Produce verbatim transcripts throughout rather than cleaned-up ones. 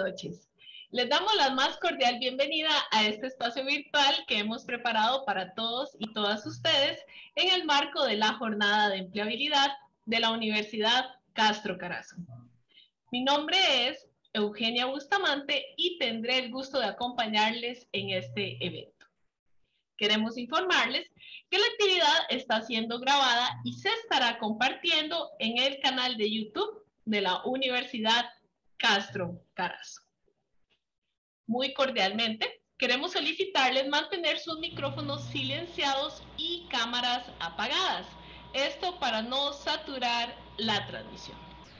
noches. Les damos la más cordial bienvenida a este espacio virtual que hemos preparado para todos y todas ustedes en el marco de la Jornada de Empleabilidad de la Universidad Castro Carazo. Mi nombre es Eugenia Bustamante y tendré el gusto de acompañarles en este evento. Queremos informarles que la actividad está siendo grabada y se estará compartiendo en el canal de YouTube de la Universidad Castro Carazo. Muy cordialmente, queremos solicitarles mantener sus micrófonos silenciados y cámaras apagadas. Esto para no saturar la transmisión.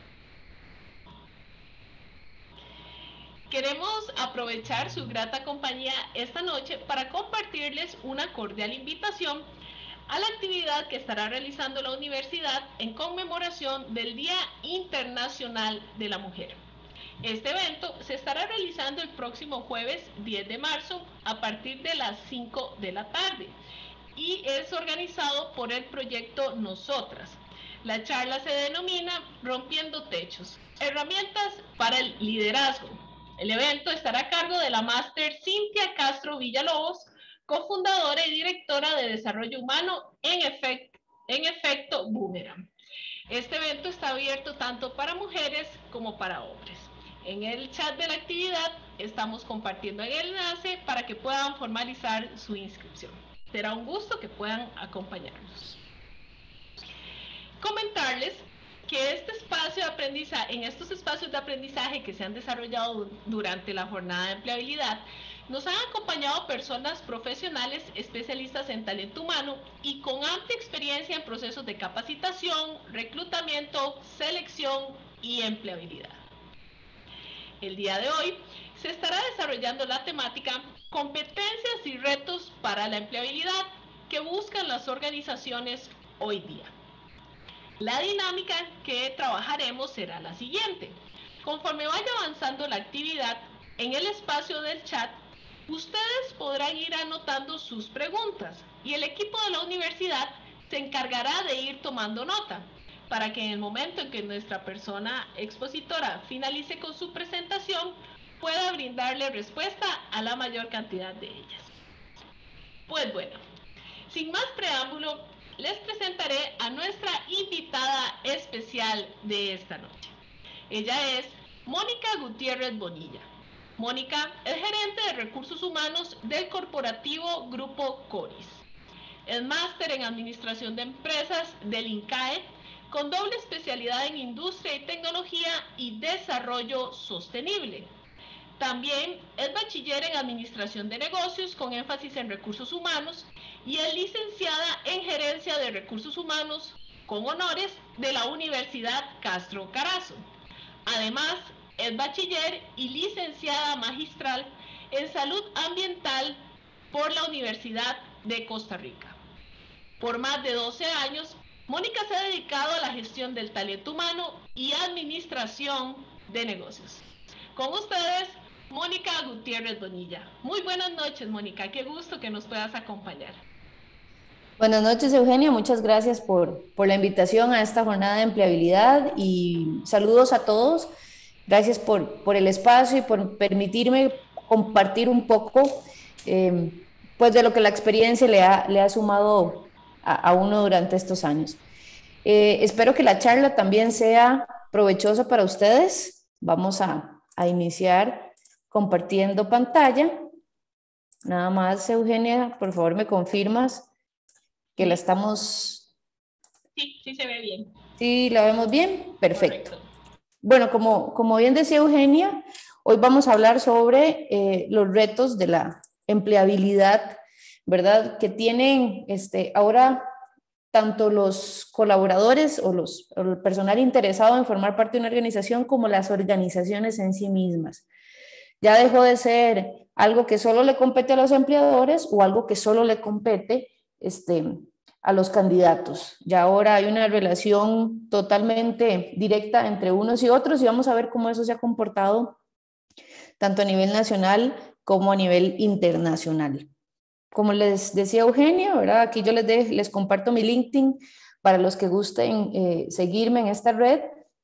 Queremos aprovechar su grata compañía esta noche para compartirles una cordial invitación a la actividad que estará realizando la universidad en conmemoración del Día Internacional de la Mujer. Este evento se estará realizando el próximo jueves diez de marzo a partir de las cinco de la tarde y es organizado por el proyecto Nosotras. La charla se denomina Rompiendo Techos, herramientas para el liderazgo. El evento estará a cargo de la máster Cintia Castro Villalobos, cofundadora y directora de Desarrollo Humano en, efect en Efecto Boomerang. Este evento está abierto tanto para mujeres como para hombres. En el chat de la actividad estamos compartiendo el enlace para que puedan formalizar su inscripción. Será un gusto que puedan acompañarnos. Comentarles que este espacio de aprendizaje, en estos espacios de aprendizaje que se han desarrollado durante la jornada de empleabilidad, nos han acompañado personas profesionales especialistas en talento humano y con amplia experiencia en procesos de capacitación, reclutamiento, selección y empleabilidad. El día de hoy se estará desarrollando la temática Competencias y retos para la empleabilidad que buscan las organizaciones hoy día. La dinámica que trabajaremos será la siguiente. Conforme vaya avanzando la actividad, en el espacio del chat, ustedes podrán ir anotando sus preguntas y el equipo de la universidad se encargará de ir tomando nota para que en el momento en que nuestra persona expositora finalice con su presentación, pueda brindarle respuesta a la mayor cantidad de ellas. Pues bueno, sin más preámbulo, les presentaré a nuestra invitada especial de esta noche. Ella es Mónica Gutiérrez Bonilla. Mónica es gerente de recursos humanos del corporativo Grupo Coris. Es máster en administración de empresas del INCAE, con doble especialidad en industria y tecnología y desarrollo sostenible. También es bachiller en administración de negocios con énfasis en recursos humanos y es licenciada en gerencia de recursos humanos con honores de la Universidad Castro Carazo. Además, es bachiller y licenciada magistral en salud ambiental por la Universidad de Costa Rica. Por más de doce años, Mónica se ha dedicado a la gestión del talento humano y administración de negocios. Con ustedes, Mónica Gutiérrez Bonilla. Muy buenas noches, Mónica. Qué gusto que nos puedas acompañar. Buenas noches, Eugenia. Muchas gracias por, por la invitación a esta jornada de empleabilidad y saludos a todos. Gracias por, por el espacio y por permitirme compartir un poco eh, pues de lo que la experiencia le ha, le ha sumado a, a uno durante estos años. Eh, espero que la charla también sea provechosa para ustedes. Vamos a, a iniciar compartiendo pantalla. Nada más, Eugenia, por favor, me confirmas que la estamos... Sí, sí se ve bien. ¿Sí la vemos bien? Perfecto. Correcto. Bueno, como, como bien decía Eugenia, hoy vamos a hablar sobre eh, los retos de la empleabilidad, ¿verdad? Que tienen este, ahora tanto los colaboradores o, los, o el personal interesado en formar parte de una organización como las organizaciones en sí mismas. Ya dejó de ser algo que solo le compete a los empleadores o algo que solo le compete este, a los candidatos. Ya ahora hay una relación totalmente directa entre unos y otros y vamos a ver cómo eso se ha comportado tanto a nivel nacional como a nivel internacional. Como les decía Eugenia, ¿verdad? Aquí yo les, de, les comparto mi LinkedIn para los que gusten eh, seguirme en esta red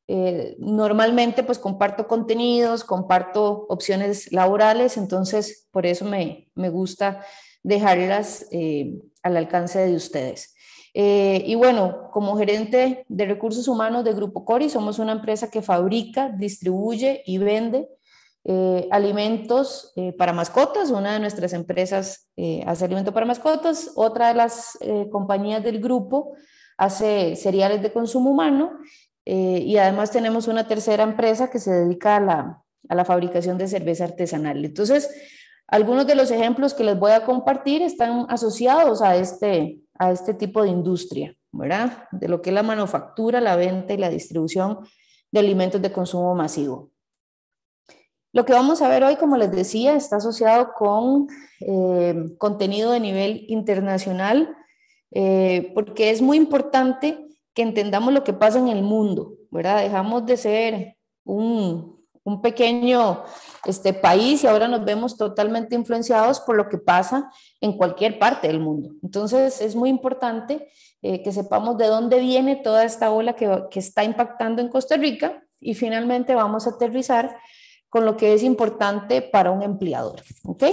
Eh, normalmente pues comparto contenidos, comparto opciones laborales, entonces por eso me, me gusta dejarlas eh, al alcance de ustedes. Eh, y bueno, como gerente de recursos humanos de Grupo Cori, somos una empresa que fabrica, distribuye y vende eh, alimentos eh, para mascotas. Una de nuestras empresas eh, hace alimento para mascotas, otra de las eh, compañías del grupo hace cereales de consumo humano. Eh, y además tenemos una tercera empresa que se dedica a la, a la fabricación de cerveza artesanal. Entonces, algunos de los ejemplos que les voy a compartir están asociados a este, a este tipo de industria, ¿verdad? De lo que es la manufactura, la venta y la distribución de alimentos de consumo masivo. Lo que vamos a ver hoy, como les decía, está asociado con eh, contenido de nivel internacional, eh, porque es muy importante que entendamos lo que pasa en el mundo, ¿verdad? Dejamos de ser un, un pequeño este, país y ahora nos vemos totalmente influenciados por lo que pasa en cualquier parte del mundo. Entonces es muy importante eh, que sepamos de dónde viene toda esta ola que, que está impactando en Costa Rica y finalmente vamos a aterrizar con lo que es importante para un empleador, ¿ok?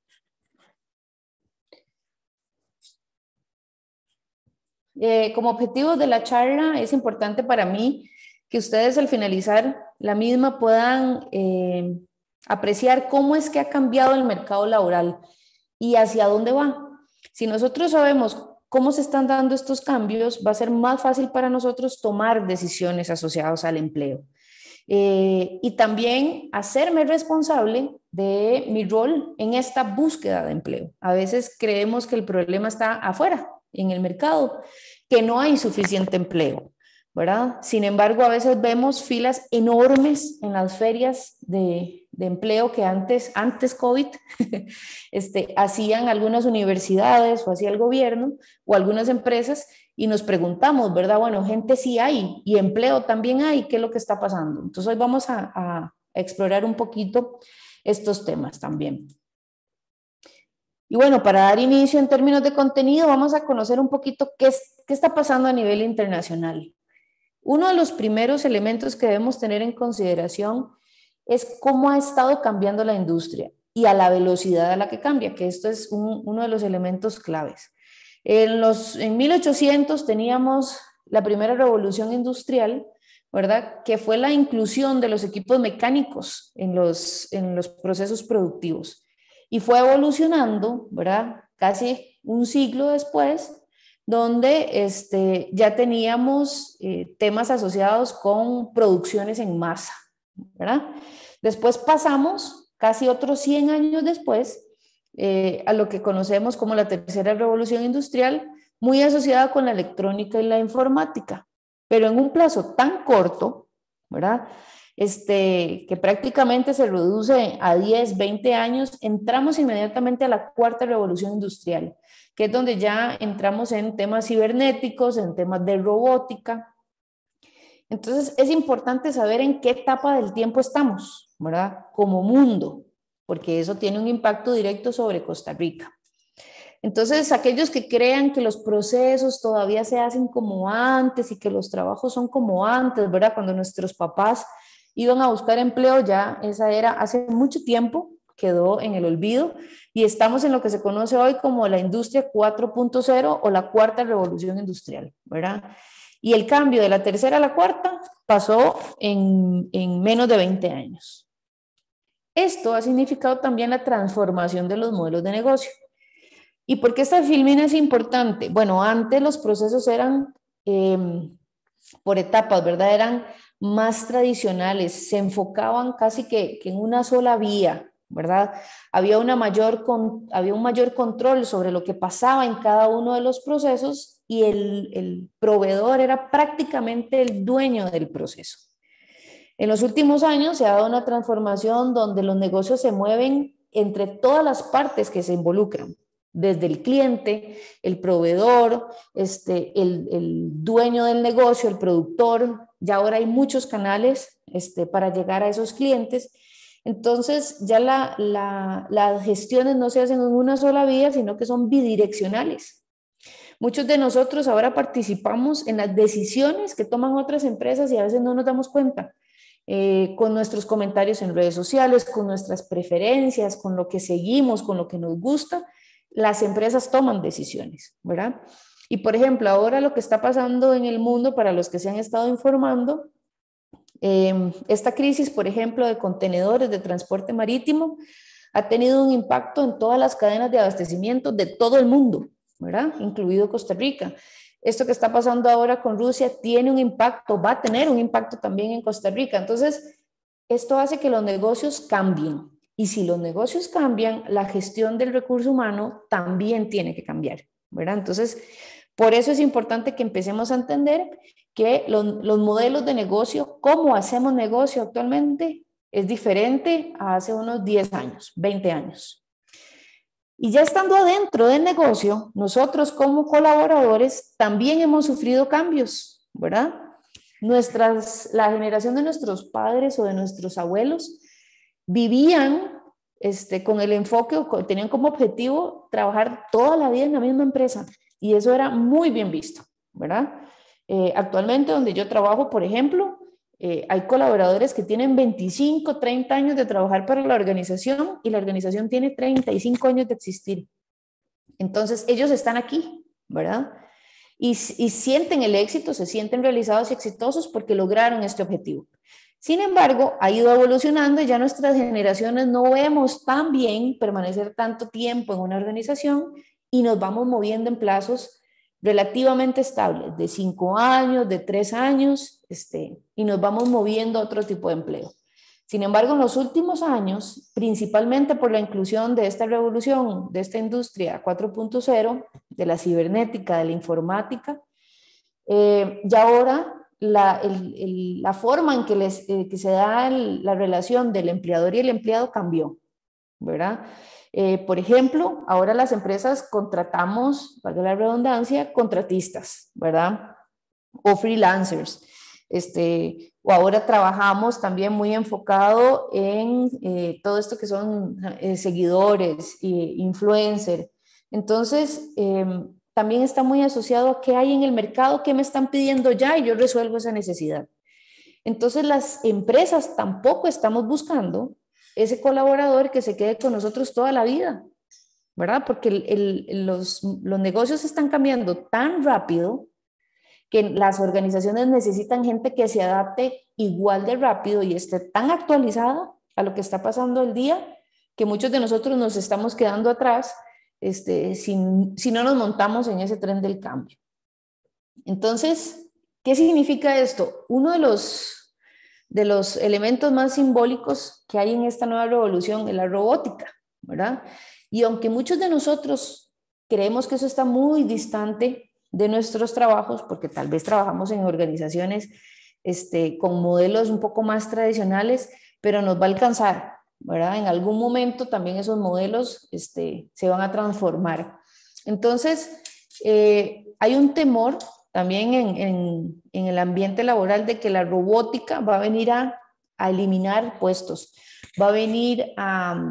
Eh, como objetivo de la charla es importante para mí que ustedes al finalizar la misma puedan eh, apreciar cómo es que ha cambiado el mercado laboral y hacia dónde va. Si nosotros sabemos cómo se están dando estos cambios, va a ser más fácil para nosotros tomar decisiones asociadas al empleo. Eh, y también hacerme responsable de mi rol en esta búsqueda de empleo. A veces creemos que el problema está afuera, en el mercado, que no hay suficiente empleo, ¿verdad? Sin embargo, a veces vemos filas enormes en las ferias de, de empleo que antes, antes COVID, este, hacían algunas universidades o hacía el gobierno o algunas empresas, y nos preguntamos, ¿verdad? Bueno, gente sí hay y empleo también hay, ¿qué es lo que está pasando? Entonces hoy vamos a, a explorar un poquito estos temas también. Y bueno, para dar inicio en términos de contenido, vamos a conocer un poquito qué, es, qué está pasando a nivel internacional. Uno de los primeros elementos que debemos tener en consideración es cómo ha estado cambiando la industria y a la velocidad a la que cambia, que esto es un, uno de los elementos claves. En, los, en mil ochocientos teníamos la primera revolución industrial, ¿verdad? Que fue la inclusión de los equipos mecánicos en los, en los procesos productivos. Y fue evolucionando, ¿verdad? Casi un siglo después, donde este, ya teníamos eh, temas asociados con producciones en masa, ¿verdad? Después pasamos, casi otros cien años después, Eh, a lo que conocemos como la tercera revolución industrial, muy asociada con la electrónica y la informática, pero en un plazo tan corto, ¿verdad? Este, que prácticamente se reduce a diez, veinte años, entramos inmediatamente a la cuarta revolución industrial, que es donde ya entramos en temas cibernéticos, en temas de robótica. Entonces es importante saber en qué etapa del tiempo estamos, ¿verdad? Como mundo, porque eso tiene un impacto directo sobre Costa Rica. Entonces, aquellos que crean que los procesos todavía se hacen como antes y que los trabajos son como antes, ¿verdad? Cuando nuestros papás iban a buscar empleo, ya esa era hace mucho tiempo, quedó en el olvido y estamos en lo que se conoce hoy como la industria cuatro punto cero o la cuarta revolución industrial, ¿verdad? Y el cambio de la tercera a la cuarta pasó en, en menos de veinte años. Esto ha significado también la transformación de los modelos de negocio. ¿Y por qué esta filmina es importante? Bueno, antes los procesos eran eh, por etapas, ¿verdad? Eran más tradicionales, se enfocaban casi que, que en una sola vía, ¿verdad? Había, una mayor con, había un mayor control sobre lo que pasaba en cada uno de los procesos y el, el proveedor era prácticamente el dueño del proceso. En los últimos años se ha dado una transformación donde los negocios se mueven entre todas las partes que se involucran, desde el cliente, el proveedor, este, el, el dueño del negocio, el productor. Ya ahora hay muchos canales este, para llegar a esos clientes. Entonces ya la, la, las gestiones no se hacen en una sola vía, sino que son bidireccionales. Muchos de nosotros ahora participamos en las decisiones que toman otras empresas y a veces no nos damos cuenta. Eh, con nuestros comentarios en redes sociales, con nuestras preferencias, con lo que seguimos, con lo que nos gusta, las empresas toman decisiones, ¿verdad? Y por ejemplo, ahora lo que está pasando en el mundo, para los que se han estado informando, eh, esta crisis, por ejemplo, de contenedores de transporte marítimo, ha tenido un impacto en todas las cadenas de abastecimiento de todo el mundo, ¿verdad? Incluido Costa Rica. Esto que está pasando ahora con Rusia tiene un impacto, va a tener un impacto también en Costa Rica. Entonces, esto hace que los negocios cambien. Y si los negocios cambian, la gestión del recurso humano también tiene que cambiar, ¿verdad? Entonces, por eso es importante que empecemos a entender que los, los modelos de negocio, cómo hacemos negocio actualmente, es diferente a hace unos diez años, veinte años. Y ya estando adentro del negocio, nosotros como colaboradores también hemos sufrido cambios, ¿verdad? Nuestras, la generación de nuestros padres o de nuestros abuelos vivían este, con el enfoque, tenían como objetivo trabajar toda la vida en la misma empresa y eso era muy bien visto, ¿verdad? Eh, actualmente donde yo trabajo, por ejemplo, Eh, hay colaboradores que tienen veinticinco, treinta años de trabajar para la organización y la organización tiene treinta y cinco años de existir. Entonces, ellos están aquí, ¿verdad? Y, y sienten el éxito, se sienten realizados y exitosos porque lograron este objetivo. Sin embargo, ha ido evolucionando y ya nuestras generaciones no vemos tan bien permanecer tanto tiempo en una organización y nos vamos moviendo en plazos relativamente estables, de cinco años, de tres años, este, y nos vamos moviendo a otro tipo de empleo. Sin embargo, en los últimos años, principalmente por la inclusión de esta revolución, de esta industria cuatro punto cero, de la cibernética, de la informática, eh, ya ahora la, el, el, la forma en que, les, eh, que se da el, la relación del empleador y el empleado cambió, ¿verdad? Eh, por ejemplo, ahora las empresas contratamos, valga la redundancia, contratistas, ¿verdad? O freelancers. Este, o ahora trabajamos también muy enfocado en eh, todo esto que son eh, seguidores, eh, influencers. Entonces, eh, también está muy asociado a qué hay en el mercado, qué me están pidiendo ya y yo resuelvo esa necesidad. Entonces, las empresas tampoco estamos buscando ese colaborador que se quede con nosotros toda la vida, ¿verdad? Porque el, el, los, los negocios están cambiando tan rápido que las organizaciones necesitan gente que se adapte igual de rápido y esté tan actualizada a lo que está pasando el día que muchos de nosotros nos estamos quedando atrás este, si, si no nos montamos en ese tren del cambio. Entonces, ¿qué significa esto? Uno de los de los elementos más simbólicos que hay en esta nueva revolución es la robótica, ¿verdad? Y aunque muchos de nosotros creemos que eso está muy distante de nuestros trabajos, porque tal vez trabajamos en organizaciones este, con modelos un poco más tradicionales, pero nos va a alcanzar, ¿verdad? En algún momento también esos modelos este, se van a transformar. Entonces, eh, hay un temor también en, en, en el ambiente laboral de que la robótica va a venir a, a eliminar puestos, va a venir a,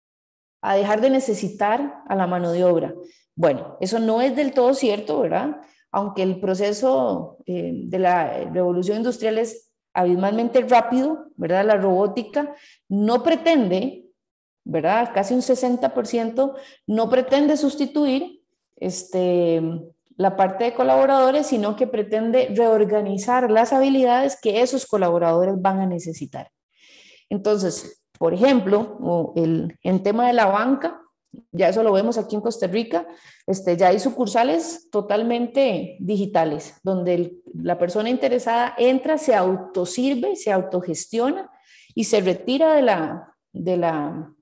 a dejar de necesitar a la mano de obra. Bueno, eso no es del todo cierto, ¿verdad? Aunque el proceso eh, de la revolución industrial es abismalmente rápido, ¿verdad? La robótica no pretende, ¿verdad? Casi un sesenta por ciento no pretende sustituir este, la parte de colaboradores, sino que pretende reorganizar las habilidades que esos colaboradores van a necesitar. Entonces, por ejemplo, el, en tema de la banca, ya eso lo vemos aquí en Costa Rica, este, ya hay sucursales totalmente digitales, donde el, la persona interesada entra, se autosirve, se autogestiona y se retira de la, de la,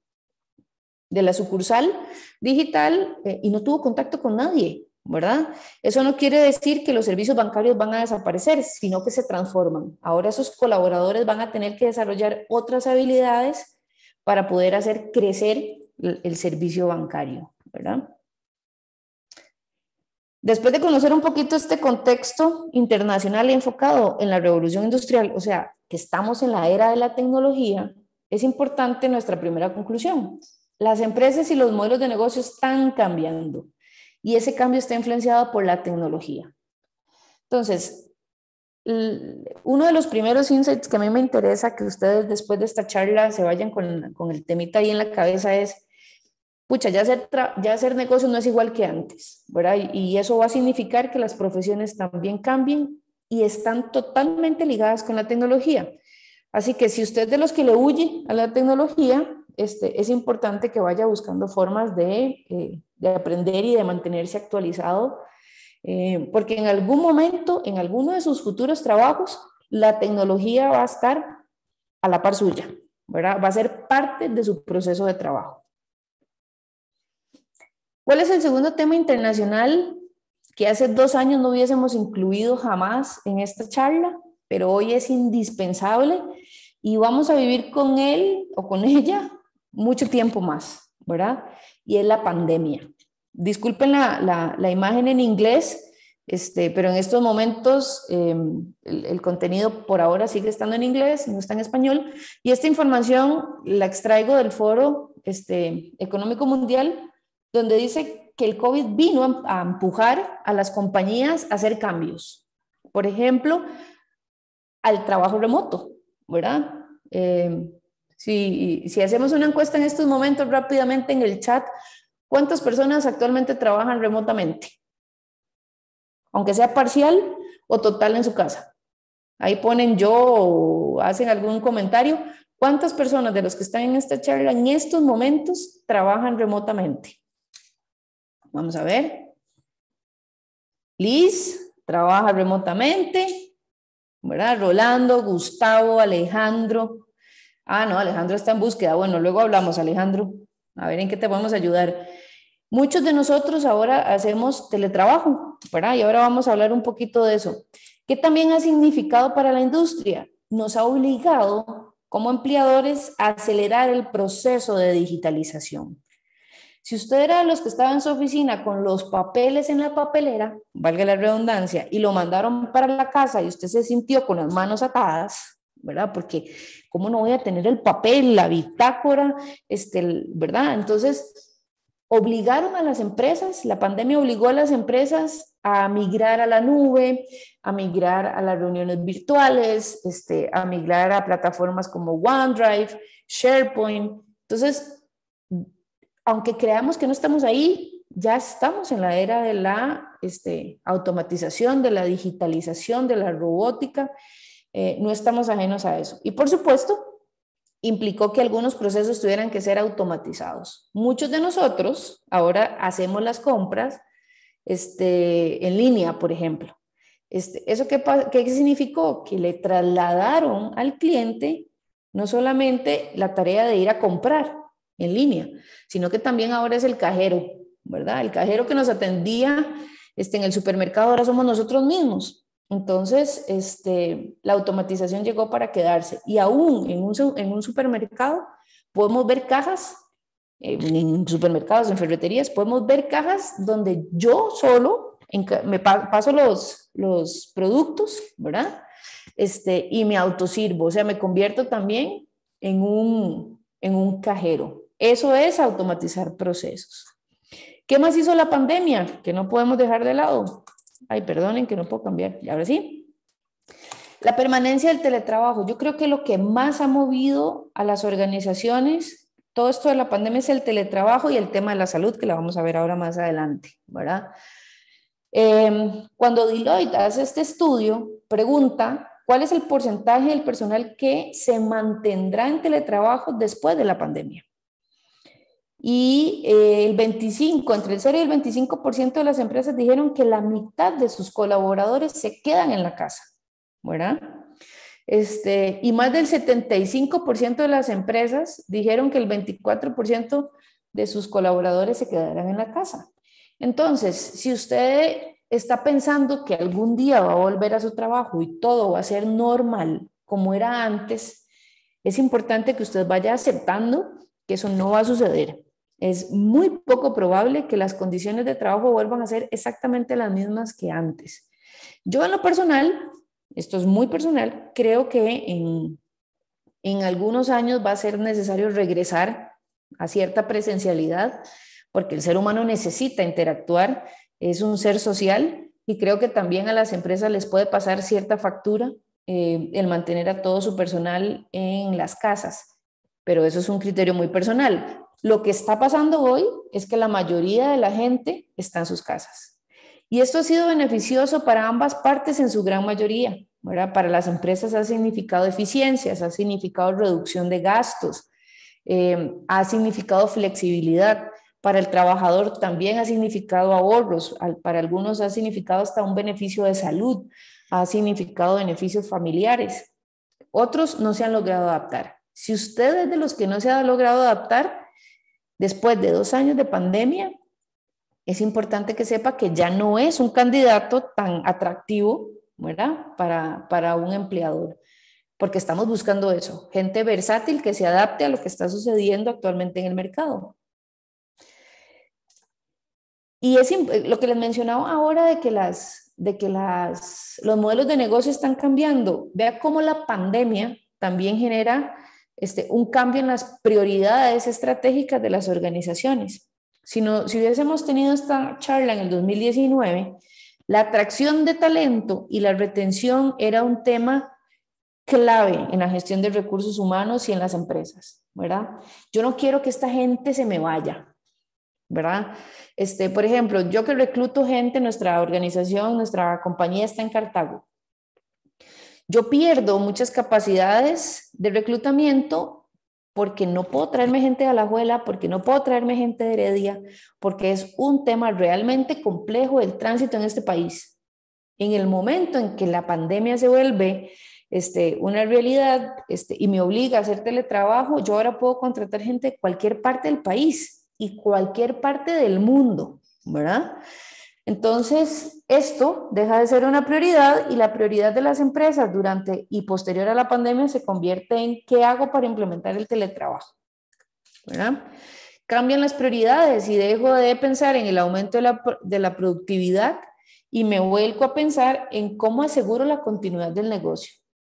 de la sucursal digital eh, y no tuvo contacto con nadie, ¿verdad? Eso no quiere decir que los servicios bancarios van a desaparecer, sino que se transforman. Ahora esos colaboradores van a tener que desarrollar otras habilidades para poder hacer crecer el, el servicio bancario, ¿verdad? Después de conocer un poquito este contexto internacional enfocado en la revolución industrial, o sea, que estamos en la era de la tecnología, es importante nuestra primera conclusión. Las empresas y los modelos de negocio están cambiando y ese cambio está influenciado por la tecnología. Entonces, uno de los primeros insights que a mí me interesa que ustedes después de esta charla se vayan con, con el temita ahí en la cabeza es, pucha, ya hacer, ya hacer negocio no es igual que antes, ¿verdad? Y, y eso va a significar que las profesiones también cambien y están totalmente ligadas con la tecnología. Así que si usted es de los que le huye a la tecnología, este, es importante que vaya buscando formas de, eh, de aprender y de mantenerse actualizado, eh, porque en algún momento, en alguno de sus futuros trabajos, la tecnología va a estar a la par suya, ¿verdad? Va a ser parte de su proceso de trabajo. ¿Cuál es el segundo tema internacional que hace dos años no hubiésemos incluido jamás en esta charla, pero hoy es indispensable y vamos a vivir con él o con ella mucho tiempo más, ¿verdad? Y es la pandemia. Disculpen la, la, la imagen en inglés, este, pero en estos momentos eh, el, el contenido por ahora sigue estando en inglés, no está en español, y esta información la extraigo del Foro este, Económico Mundial, donde dice que el COVID vino a empujar a las compañías a hacer cambios. Por ejemplo, al trabajo remoto, ¿verdad? Eh, si, si hacemos una encuesta en estos momentos rápidamente en el chat, ¿cuántas personas actualmente trabajan remotamente? Aunque sea parcial o total en su casa. Ahí ponen yo o hacen algún comentario. ¿Cuántas personas de los que están en esta charla en estos momentos trabajan remotamente? Vamos a ver. Liz trabaja remotamente, ¿verdad? Rolando, Gustavo, Alejandro. Ah, no, Alejandro está en búsqueda. Bueno, luego hablamos, Alejandro. A ver en qué te podemos ayudar. Muchos de nosotros ahora hacemos teletrabajo, ¿verdad? Y ahora vamos a hablar un poquito de eso. ¿Qué también ha significado para la industria? Nos ha obligado como empleadores a acelerar el proceso de digitalización. Si usted era de los que estaba en su oficina con los papeles en la papelera, valga la redundancia, y lo mandaron para la casa y usted se sintió con las manos atadas, ¿verdad? Porque ¿cómo no voy a tener el papel, la bitácora, este, ¿verdad? Entonces, obligaron a las empresas, la pandemia obligó a las empresas a migrar a la nube, a migrar a las reuniones virtuales, este, a migrar a plataformas como OneDrive, SharePoint. Entonces, aunque creamos que no estamos ahí, ya estamos en la era de la este, automatización, de la digitalización, de la robótica. Eh, no estamos ajenos a eso. Y por supuesto, implicó que algunos procesos tuvieran que ser automatizados. Muchos de nosotros ahora hacemos las compras este, en línea, por ejemplo. Este, ¿Eso qué, qué significó? Que le trasladaron al cliente no solamente la tarea de ir a comprar en línea, sino que también ahora es el cajero, ¿verdad? El cajero que nos atendía este, en el supermercado ahora somos nosotros mismos. Entonces, este, la automatización llegó para quedarse y aún en un, en un supermercado podemos ver cajas, eh, en supermercados, en ferreterías, podemos ver cajas donde yo solo en, me paso los, los productos, ¿verdad? Este, y me autosirvo, o sea, me convierto también en un, en un cajero. Eso es automatizar procesos. ¿Qué más hizo la pandemia? Que no podemos dejar de lado. Ay, perdonen que no puedo cambiar. Y ahora sí. La permanencia del teletrabajo. Yo creo que lo que más ha movido a las organizaciones, todo esto de la pandemia, es el teletrabajo y el tema de la salud, que la vamos a ver ahora más adelante, ¿verdad? Eh, cuando Deloitte hace este estudio, pregunta cuál es el porcentaje del personal que se mantendrá en teletrabajo después de la pandemia. Y eh, el veinticinco, entre el cero y el veinticinco por ciento de las empresas dijeron que la mitad de sus colaboradores se quedan en la casa, ¿verdad? Este, y más del setenta y cinco por ciento de las empresas dijeron que el veinticuatro por ciento de sus colaboradores se quedarán en la casa. Entonces, si usted está pensando que algún día va a volver a su trabajo y todo va a ser normal como era antes, es importante que usted vaya aceptando que eso no va a suceder. Es muy poco probable que las condiciones de trabajo vuelvan a ser exactamente las mismas que antes. Yo en lo personal, esto es muy personal, creo que en, en algunos años va a ser necesario regresar a cierta presencialidad, porque el ser humano necesita interactuar, es un ser social y creo que también a las empresas les puede pasar cierta factura eh, el mantener a todo su personal en las casas, pero eso es un criterio muy personal. Lo que está pasando hoy es que la mayoría de la gente está en sus casas. Y esto ha sido beneficioso para ambas partes en su gran mayoría, ¿verdad? Para las empresas ha significado eficiencias, ha significado reducción de gastos, eh, ha significado flexibilidad. Para el trabajador también ha significado ahorros, para algunos ha significado hasta un beneficio de salud, ha significado beneficios familiares. Otros no se han logrado adaptar. Si usted es de los que no se ha logrado adaptar, después de dos años de pandemia, es importante que sepa que ya no es un candidato tan atractivo, ¿verdad? Para, para un empleador, porque estamos buscando eso, gente versátil que se adapte a lo que está sucediendo actualmente en el mercado. Y es lo que les mencionaba ahora de que, las, de que las, los modelos de negocio están cambiando. Vea cómo la pandemia también genera este, un cambio en las prioridades estratégicas de las organizaciones. Si, no, si hubiésemos tenido esta charla en el dos mil diecinueve, la atracción de talento y la retención era un tema clave en la gestión de recursos humanos y en las empresas, ¿verdad? Yo no quiero que esta gente se me vaya, ¿verdad? Este, por ejemplo, yo que recluto gente, nuestra organización, nuestra compañía está en Cartago. Yo pierdo muchas capacidades de reclutamiento porque no puedo traerme gente de Alajuela, porque no puedo traerme gente de Heredia, porque es un tema realmente complejo el tránsito en este país. En el momento en que la pandemia se vuelve este, una realidad este, y me obliga a hacer teletrabajo, yo ahora puedo contratar gente de cualquier parte del país y cualquier parte del mundo, ¿verdad? Entonces, esto deja de ser una prioridad y la prioridad de las empresas durante y posterior a la pandemia se convierte en ¿qué hago para implementar el teletrabajo? ¿Verdad? Cambian las prioridades y dejo de pensar en el aumento de la, de la productividad y me vuelco a pensar en cómo aseguro la continuidad del negocio.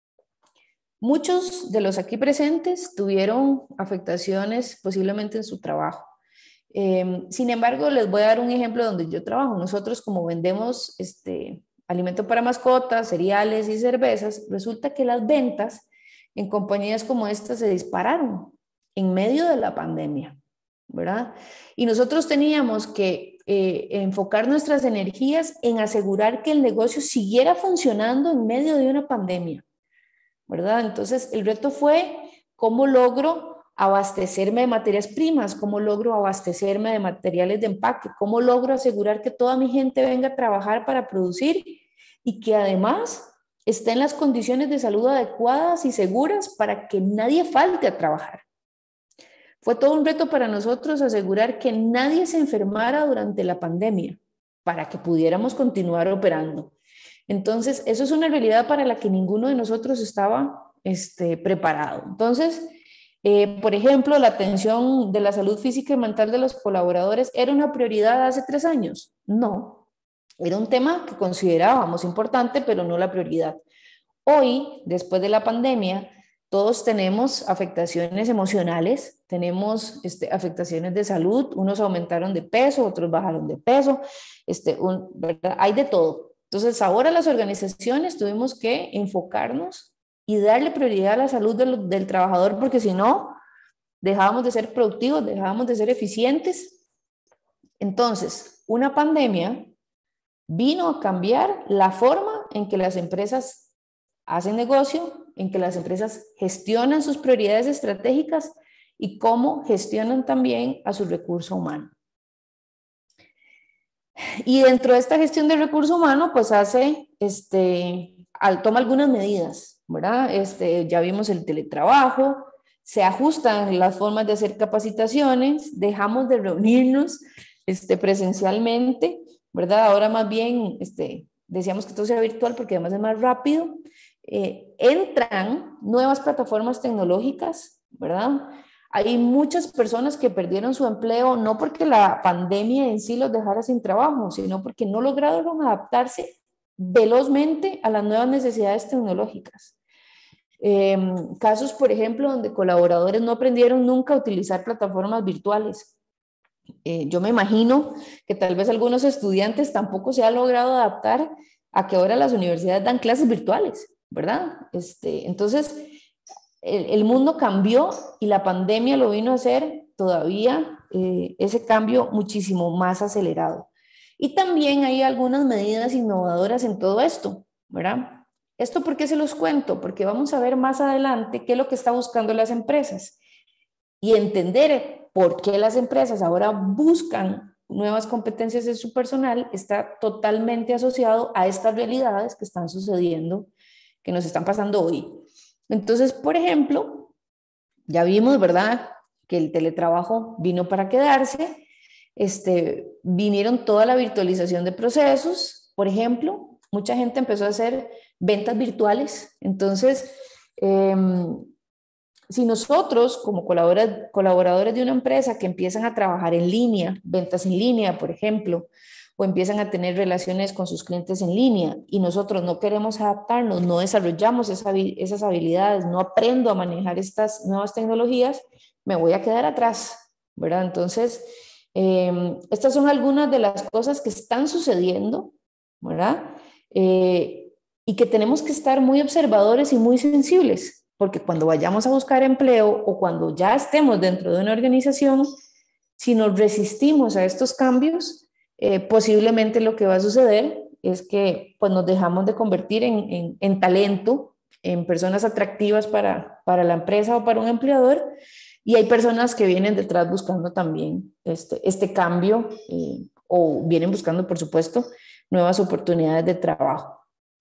Muchos de los aquí presentes tuvieron afectaciones posiblemente en su trabajo. Eh, sin embargo, les voy a dar un ejemplo donde yo trabajo. Nosotros, como vendemos este, alimento para mascotas, cereales y cervezas, resulta que las ventas en compañías como esta se dispararon en medio de la pandemia, ¿verdad? Y nosotros teníamos que eh, enfocar nuestras energías en asegurar que el negocio siguiera funcionando en medio de una pandemia, ¿verdad? Entonces, el reto fue cómo logro abastecerme de materias primas, cómo logro abastecerme de materiales de empaque, cómo logro asegurar que toda mi gente venga a trabajar para producir y que además esté en las condiciones de salud adecuadas y seguras para que nadie falte a trabajar. Fue todo un reto para nosotros asegurar que nadie se enfermara durante la pandemia para que pudiéramos continuar operando. Entonces, eso es una realidad para la que ninguno de nosotros estaba este, preparado. Entonces, Eh, por ejemplo, la atención de la salud física y mental de los colaboradores era una prioridad hace tres años. No, era un tema que considerábamos importante, pero no la prioridad. Hoy, después de la pandemia, todos tenemos afectaciones emocionales, tenemos este, afectaciones de salud, unos aumentaron de peso, otros bajaron de peso, este, un, ¿verdad? Hay de todo. Entonces, ahora las organizaciones tuvimos que enfocarnos y darle prioridad a la salud del, del trabajador, porque si no, dejábamos de ser productivos, dejábamos de ser eficientes. Entonces, una pandemia vino a cambiar la forma en que las empresas hacen negocio, en que las empresas gestionan sus prioridades estratégicas y cómo gestionan también a su recurso humano. Y dentro de esta gestión del recurso humano, pues hace, este, toma algunas medidas, ¿verdad? Este, ya vimos el teletrabajo, se ajustan las formas de hacer capacitaciones, dejamos de reunirnos este, presencialmente, ¿verdad? Ahora más bien, este, decíamos que todo sea virtual porque además es más rápido. Eh, entran nuevas plataformas tecnológicas, ¿verdad? Hay muchas personas que perdieron su empleo no porque la pandemia en sí los dejara sin trabajo, sino porque no lograron adaptarse velozmente a las nuevas necesidades tecnológicas. Eh, casos, por ejemplo, donde colaboradores no aprendieron nunca a utilizar plataformas virtuales Eh, yo me imagino que tal vez algunos estudiantes tampoco se han logrado adaptar a que ahora las universidades dan clases virtuales, ¿verdad? Este, entonces, el, el mundo cambió y la pandemia lo vino a hacer todavía eh, ese cambio muchísimo más acelerado. Y también hay algunas medidas innovadoras en todo esto, ¿verdad? ¿Esto por qué se los cuento? Porque vamos a ver más adelante qué es lo que está buscando las empresas y entender por qué las empresas ahora buscan nuevas competencias en su personal está totalmente asociado a estas realidades que están sucediendo, que nos están pasando hoy. Entonces, por ejemplo, ya vimos, ¿verdad?, que el teletrabajo vino para quedarse. Este, vinieron toda la virtualización de procesos, por ejemplo, mucha gente empezó a hacer ventas virtuales. Entonces, eh, si nosotros como colaboradores de una empresa que empiezan a trabajar en línea, ventas en línea, por ejemplo, o empiezan a tener relaciones con sus clientes en línea y nosotros no queremos adaptarnos, no desarrollamos esa, esas habilidades, no aprendo a manejar estas nuevas tecnologías, me voy a quedar atrás, ¿verdad? Entonces, eh, estas son algunas de las cosas que están sucediendo, ¿verdad? Eh, y que tenemos que estar muy observadores y muy sensibles, porque cuando vayamos a buscar empleo o cuando ya estemos dentro de una organización, si nos resistimos a estos cambios, eh, posiblemente lo que va a suceder es que pues, nos dejamos de convertir en, en, en talento, en personas atractivas para, para la empresa o para un empleador, y hay personas que vienen detrás buscando también este, este cambio eh, o vienen buscando, por supuesto, nuevas oportunidades de trabajo.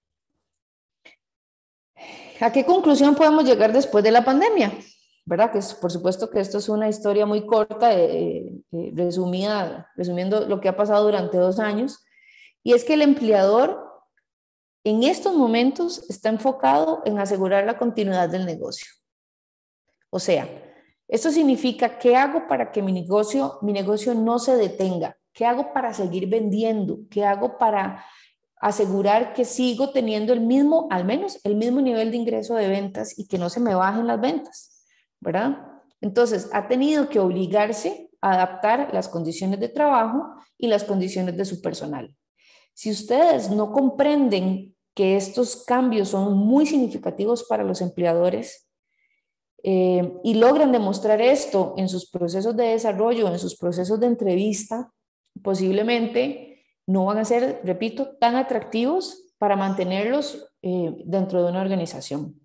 ¿A qué conclusión podemos llegar después de la pandemia? ¿Verdad? Que es, por supuesto que esto es una historia muy corta, eh, eh, resumida, resumiendo lo que ha pasado durante dos años, y es que el empleador en estos momentos está enfocado en asegurar la continuidad del negocio. O sea, esto significa, ¿qué hago para que mi negocio, mi negocio no se detenga? ¿Qué hago para seguir vendiendo? ¿Qué hago para asegurar que sigo teniendo el mismo, al menos el mismo nivel de ingreso de ventas y que no se me bajen las ventas, ¿verdad? Entonces, ha tenido que obligarse a adaptar las condiciones de trabajo y las condiciones de su personal. Si ustedes no comprenden que estos cambios son muy significativos para los empleadores eh, y logran demostrar esto en sus procesos de desarrollo, en sus procesos de entrevista, posiblemente no van a ser, repito, tan atractivos para mantenerlos eh, dentro de una organización.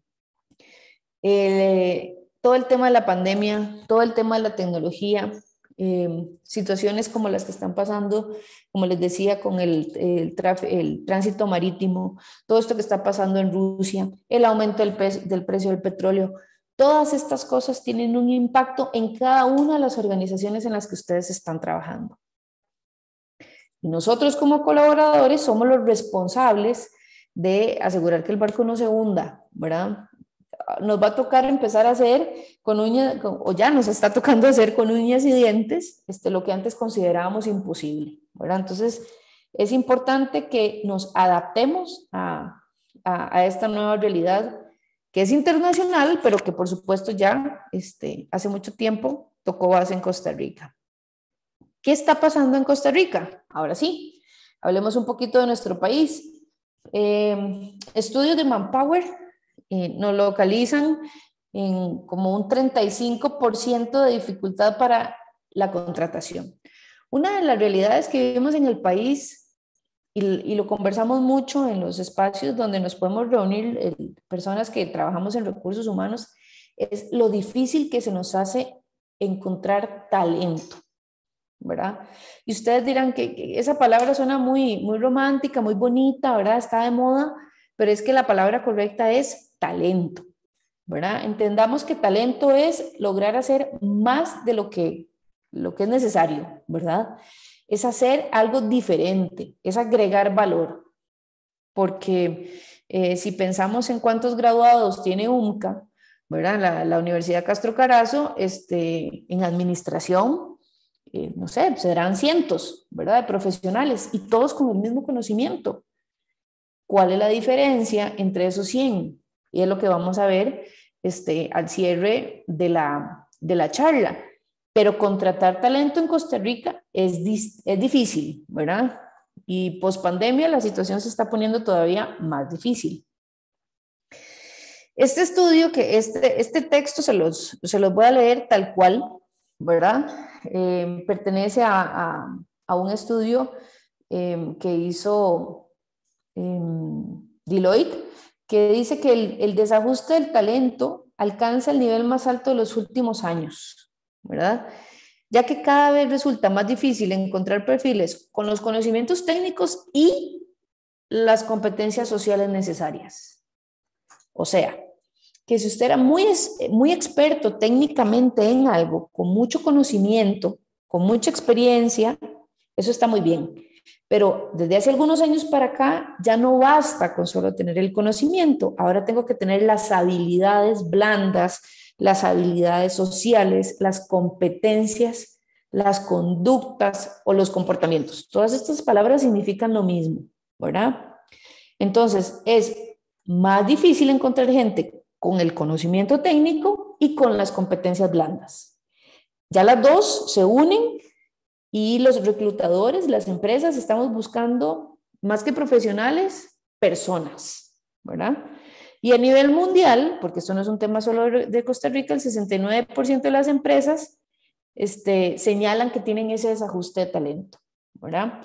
Eh, todo el tema de la pandemia, todo el tema de la tecnología, eh, situaciones como las que están pasando, como les decía, con el, el, el tránsito marítimo, todo esto que está pasando en Rusia, el aumento del, del precio del petróleo, todas estas cosas tienen un impacto en cada una de las organizaciones en las que ustedes están trabajando. Y nosotros como colaboradores somos los responsables de asegurar que el barco no se hunda, ¿verdad? Nos va a tocar empezar a hacer con uñas, o ya nos está tocando hacer con uñas y dientes, este, lo que antes considerábamos imposible, ¿verdad? Entonces, es importante que nos adaptemos a, a, a esta nueva realidad que es internacional, pero que por supuesto ya este, hace mucho tiempo tocó base en Costa Rica. ¿Qué está pasando en Costa Rica? Ahora sí, hablemos un poquito de nuestro país. Eh, estudios de Manpower eh, nos localizan en como un treinta y cinco por ciento de dificultad para la contratación. Una de las realidades que vivimos en el país, y, y lo conversamos mucho en los espacios donde nos podemos reunir eh, personas que trabajamos en recursos humanos, es lo difícil que se nos hace encontrar talento, ¿verdad? Y ustedes dirán que, que esa palabra suena muy, muy romántica, muy bonita, ¿verdad? Está de moda, pero es que la palabra correcta es talento, ¿verdad? Entendamos que talento es lograr hacer más de lo que, lo que es necesario, ¿verdad? Es hacer algo diferente, es agregar valor, porque eh, si pensamos en cuántos graduados tiene U M C A, ¿verdad? La, la Universidad Castro Carazo, este, en administración, Eh, no sé, serán cientos, ¿verdad?, de profesionales y todos con el mismo conocimiento. ¿Cuál es la diferencia entre esos cien? Y es lo que vamos a ver este, al cierre de la, de la charla. pero contratar talento en Costa Rica es, es difícil, ¿verdad? Y post pandemia la situación se está poniendo todavía más difícil. Este estudio, que este, este texto se los, se los voy a leer tal cual, ¿verdad? Eh, pertenece a, a, a un estudio eh, que hizo eh, Deloitte, que dice que el, el desajuste del talento alcanza el nivel más alto de los últimos años, ¿verdad? Ya que cada vez resulta más difícil encontrar perfiles con los conocimientos técnicos y las competencias sociales necesarias. O sea, que si usted era muy, muy experto técnicamente en algo, con mucho conocimiento, con mucha experiencia, eso está muy bien. Pero desde hace algunos años para acá ya no basta con solo tener el conocimiento. Ahora tengo que tener las habilidades blandas, las habilidades sociales, las competencias, las conductas o los comportamientos. Todas estas palabras significan lo mismo, ¿verdad? Entonces, es más difícil encontrar gente con el conocimiento técnico y con las competencias blandas. Ya las dos se unen y los reclutadores, las empresas, estamos buscando más que profesionales, personas, ¿verdad? Y a nivel mundial, porque esto no es un tema solo de Costa Rica, el sesenta y nueve por ciento de las empresas este, señalan que tienen ese desajuste de talento, ¿verdad?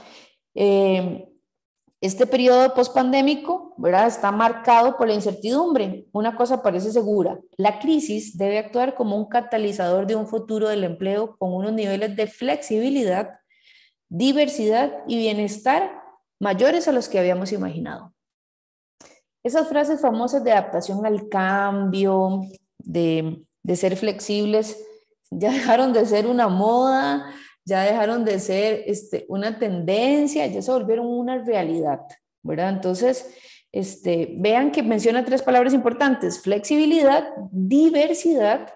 Eh, Este periodo pospandémico, ¿verdad?, está marcado por la incertidumbre. Una cosa parece segura: la crisis debe actuar como un catalizador de un futuro del empleo con unos niveles de flexibilidad, diversidad y bienestar mayores a los que habíamos imaginado. Esas frases famosas de adaptación al cambio, de, de ser flexibles, ya dejaron de ser una moda, ya dejaron de ser este, una tendencia, ya se volvieron una realidad, ¿verdad? Entonces, este, vean que menciona tres palabras importantes: flexibilidad, diversidad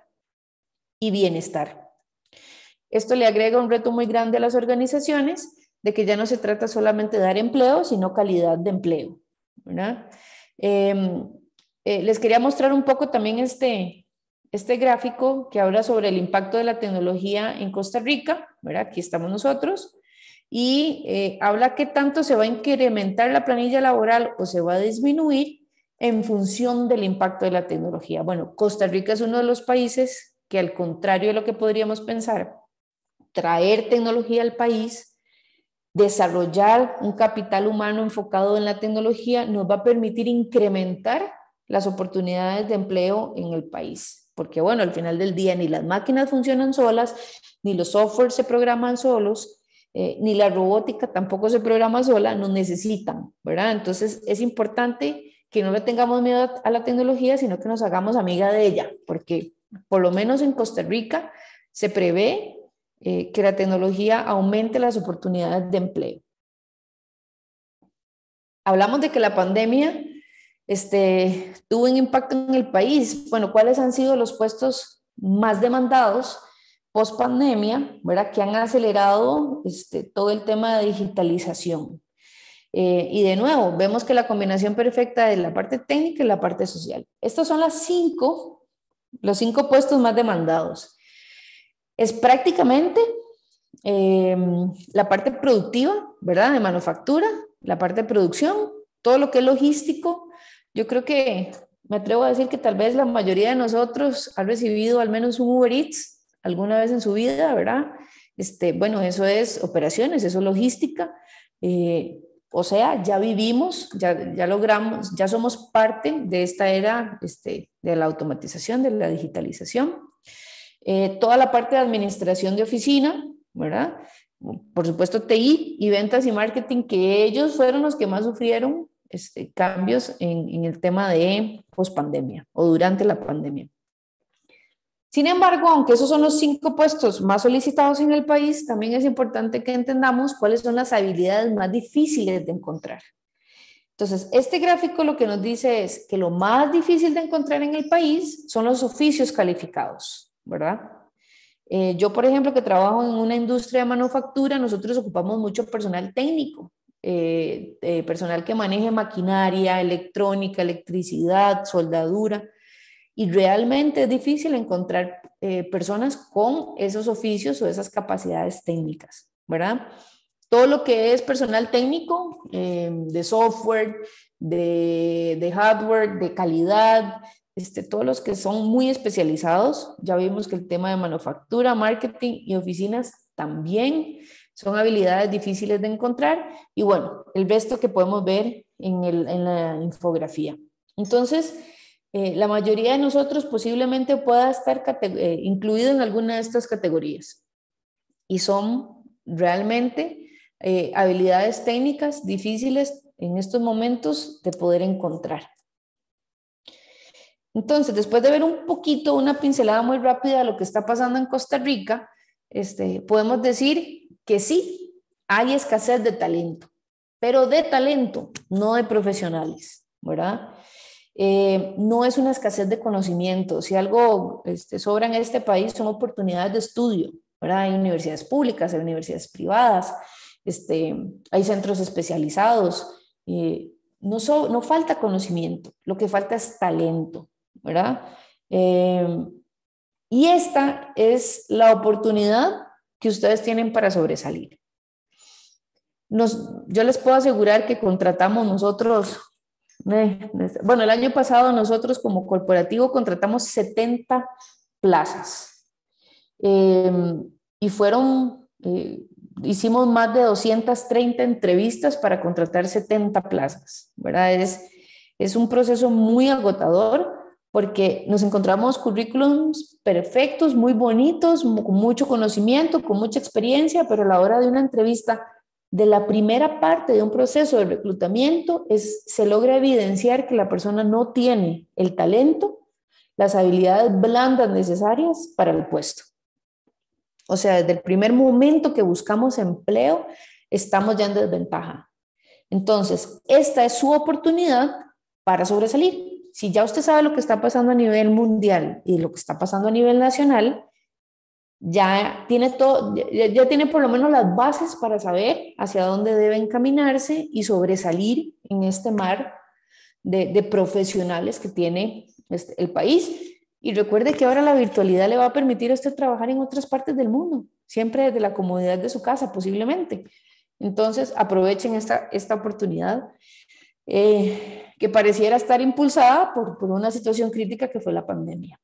y bienestar. Esto le agrega un reto muy grande a las organizaciones, de que ya no se trata solamente de dar empleo, sino calidad de empleo, ¿verdad? Eh, eh, les quería mostrar un poco también este, este gráfico que habla sobre el impacto de la tecnología en Costa Rica, ¿verdad? Aquí estamos nosotros, y eh, habla qué tanto se va a incrementar la planilla laboral o se va a disminuir en función del impacto de la tecnología. Bueno, Costa Rica es uno de los países que, al contrario de lo que podríamos pensar, traer tecnología al país, desarrollar un capital humano enfocado en la tecnología, nos va a permitir incrementar las oportunidades de empleo en el país. Porque bueno, al final del día ni las máquinas funcionan solas, ni los softwares se programan solos, eh, ni la robótica tampoco se programa sola, nos necesitan, ¿verdad? Entonces es importante que no le tengamos miedo a la tecnología, sino que nos hagamos amiga de ella, porque por lo menos en Costa Rica se prevé eh, que la tecnología aumente las oportunidades de empleo. Hablamos de que la pandemia este, tuvo un impacto en el país. Bueno, ¿cuáles han sido los puestos más demandados post pandemia, ¿verdad?, que han acelerado este, todo el tema de digitalización? Eh, y de nuevo, vemos que la combinación perfecta es la parte técnica y la parte social. Estos son las cinco, los cinco puestos más demandados. Es prácticamente eh, la parte productiva, ¿verdad?, de manufactura, la parte de producción, todo lo que es logístico. Yo creo que me atrevo a decir que tal vez la mayoría de nosotros ha recibido al menos un Uber Eats alguna vez en su vida, ¿verdad? Este, bueno, eso es operaciones, eso es logística. Eh, o sea, ya vivimos, ya, ya logramos, ya somos parte de esta era este, de la automatización, de la digitalización. Eh, toda la parte de administración de oficina, ¿verdad? Por supuesto, T I y ventas y marketing, que ellos fueron los que más sufrieron este, cambios en, en el tema de pospandemia o durante la pandemia. Sin embargo, aunque esos son los cinco puestos más solicitados en el país, también es importante que entendamos cuáles son las habilidades más difíciles de encontrar. Entonces, este gráfico lo que nos dice es que lo más difícil de encontrar en el país son los oficios calificados, ¿verdad? Eh, yo, por ejemplo, que trabajo en una industria de manufactura, nosotros ocupamos mucho personal técnico, eh, eh, personal que maneje maquinaria, electrónica, electricidad, soldadura, y realmente es difícil encontrar eh, personas con esos oficios o esas capacidades técnicas, ¿verdad? Todo lo que es personal técnico, eh, de software, de, de hardware, de calidad, este, todos los que son muy especializados. Ya vimos que el tema de manufactura, marketing y oficinas también son habilidades difíciles de encontrar. Y bueno, el resto que podemos ver en, el, en la infografía. Entonces, eh, la mayoría de nosotros posiblemente pueda estar eh, incluido en alguna de estas categorías. Y son realmente eh, habilidades técnicas difíciles en estos momentos de poder encontrar. Entonces, después de ver un poquito, una pincelada muy rápida de lo que está pasando en Costa Rica, este, podemos decir que sí, hay escasez de talento, pero de talento, no de profesionales, ¿verdad? Eh, no es una escasez de conocimiento. Si algo este, sobra en este país son oportunidades de estudio, ¿verdad? Hay universidades públicas, hay universidades privadas, este, hay centros especializados. Eh, no, so, no falta conocimiento, lo que falta es talento, ¿verdad? Eh, y esta es la oportunidad que ustedes tienen para sobresalir. Nos, yo les puedo asegurar que contratamos nosotros, eh, bueno, el año pasado nosotros como corporativo contratamos setenta plazas eh, y fueron, eh, hicimos más de doscientas treinta entrevistas para contratar setenta plazas, ¿verdad? Es, es un proceso muy agotador porque nos encontramos currículums perfectos, muy bonitos, con mucho conocimiento, con mucha experiencia, pero a la hora de una entrevista, de la primera parte de un proceso de reclutamiento, es, se logra evidenciar que la persona no tiene el talento, las habilidades blandas necesarias para el puesto. O sea, desde el primer momento que buscamos empleo, estamos ya en desventaja. Entonces, esta es su oportunidad para sobresalir. Si ya usted sabe lo que está pasando a nivel mundial y lo que está pasando a nivel nacional, ya tiene, todo, ya, ya tiene por lo menos las bases para saber hacia dónde debe encaminarse y sobresalir en este mar de, de profesionales que tiene este, el país. Y recuerde que ahora la virtualidad le va a permitir a usted trabajar en otras partes del mundo, siempre desde la comodidad de su casa, posiblemente. Entonces, aprovechen esta, esta oportunidad eh, que pareciera estar impulsada por, por una situación crítica que fue la pandemia.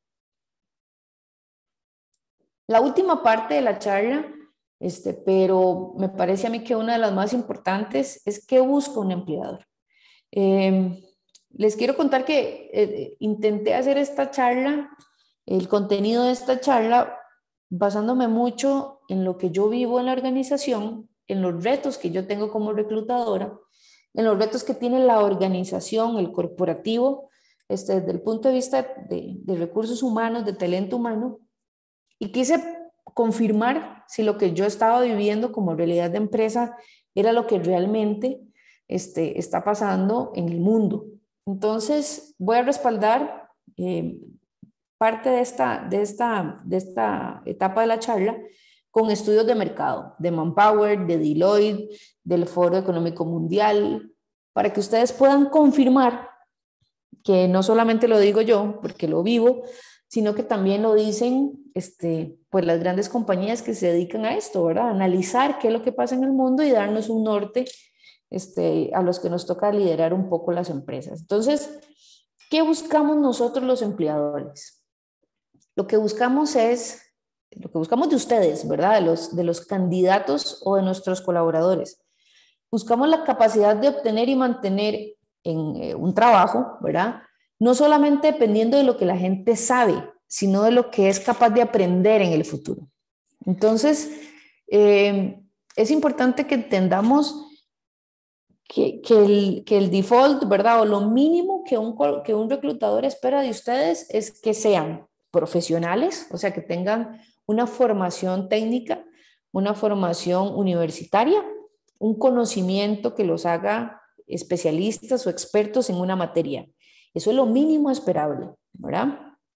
La última parte de la charla, este, pero me parece a mí que una de las más importantes es qué busca un empleador. Eh, les quiero contar que eh, intenté hacer esta charla, el contenido de esta charla, basándome mucho en lo que yo vivo en la organización, en los retos que yo tengo como reclutadora, en los retos que tiene la organización, el corporativo, este, desde el punto de vista de, de recursos humanos, de talento humano. Y quise confirmar si lo que yo estaba viviendo como realidad de empresa era lo que realmente este, está pasando en el mundo. Entonces, voy a respaldar eh, parte de esta, de, esta, de esta etapa de la charla con estudios de mercado, de Manpower, de Deloitte, del Foro Económico Mundial, para que ustedes puedan confirmar que no solamente lo digo yo, porque lo vivo, sino que también lo dicen este, pues las grandes compañías que se dedican a esto, ¿verdad? Analizar qué es lo que pasa en el mundo y darnos un norte este, a los que nos toca liderar un poco las empresas. Entonces, ¿qué buscamos nosotros los empleadores? Lo que buscamos es, lo que buscamos de ustedes, ¿verdad? De los, de los candidatos o de nuestros colaboradores. Buscamos la capacidad de obtener y mantener en eh, un trabajo, ¿verdad? No solamente dependiendo de lo que la gente sabe, sino de lo que es capaz de aprender en el futuro. Entonces, eh, es importante que entendamos que, que, el, que el default, ¿verdad? O lo mínimo que un, que un reclutador espera de ustedes es que sean profesionales, o sea, que tengan una formación técnica, una formación universitaria, un conocimiento que los haga especialistas o expertos en una materia. Eso es lo mínimo esperable, ¿verdad?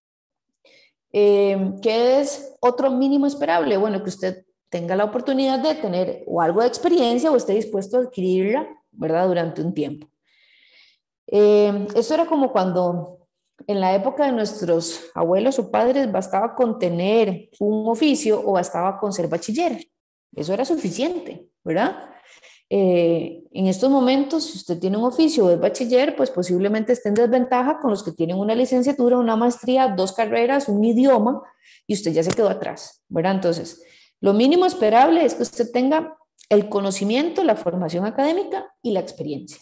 Eh, ¿Qué es otro mínimo esperable? Bueno, que usted tenga la oportunidad de tener o algo de experiencia o esté dispuesto a adquirirla, ¿verdad? Durante un tiempo. Eh, esto era como cuando En la época de nuestros abuelos o padres bastaba con tener un oficio o bastaba con ser bachiller. Eso era suficiente, ¿verdad? Eh, en estos momentos, si usted tiene un oficio o es bachiller, pues posiblemente esté en desventaja con los que tienen una licenciatura, una maestría, dos carreras, un idioma, y usted ya se quedó atrás, ¿verdad? Entonces, lo mínimo esperable es que usted tenga el conocimiento, la formación académica y la experiencia.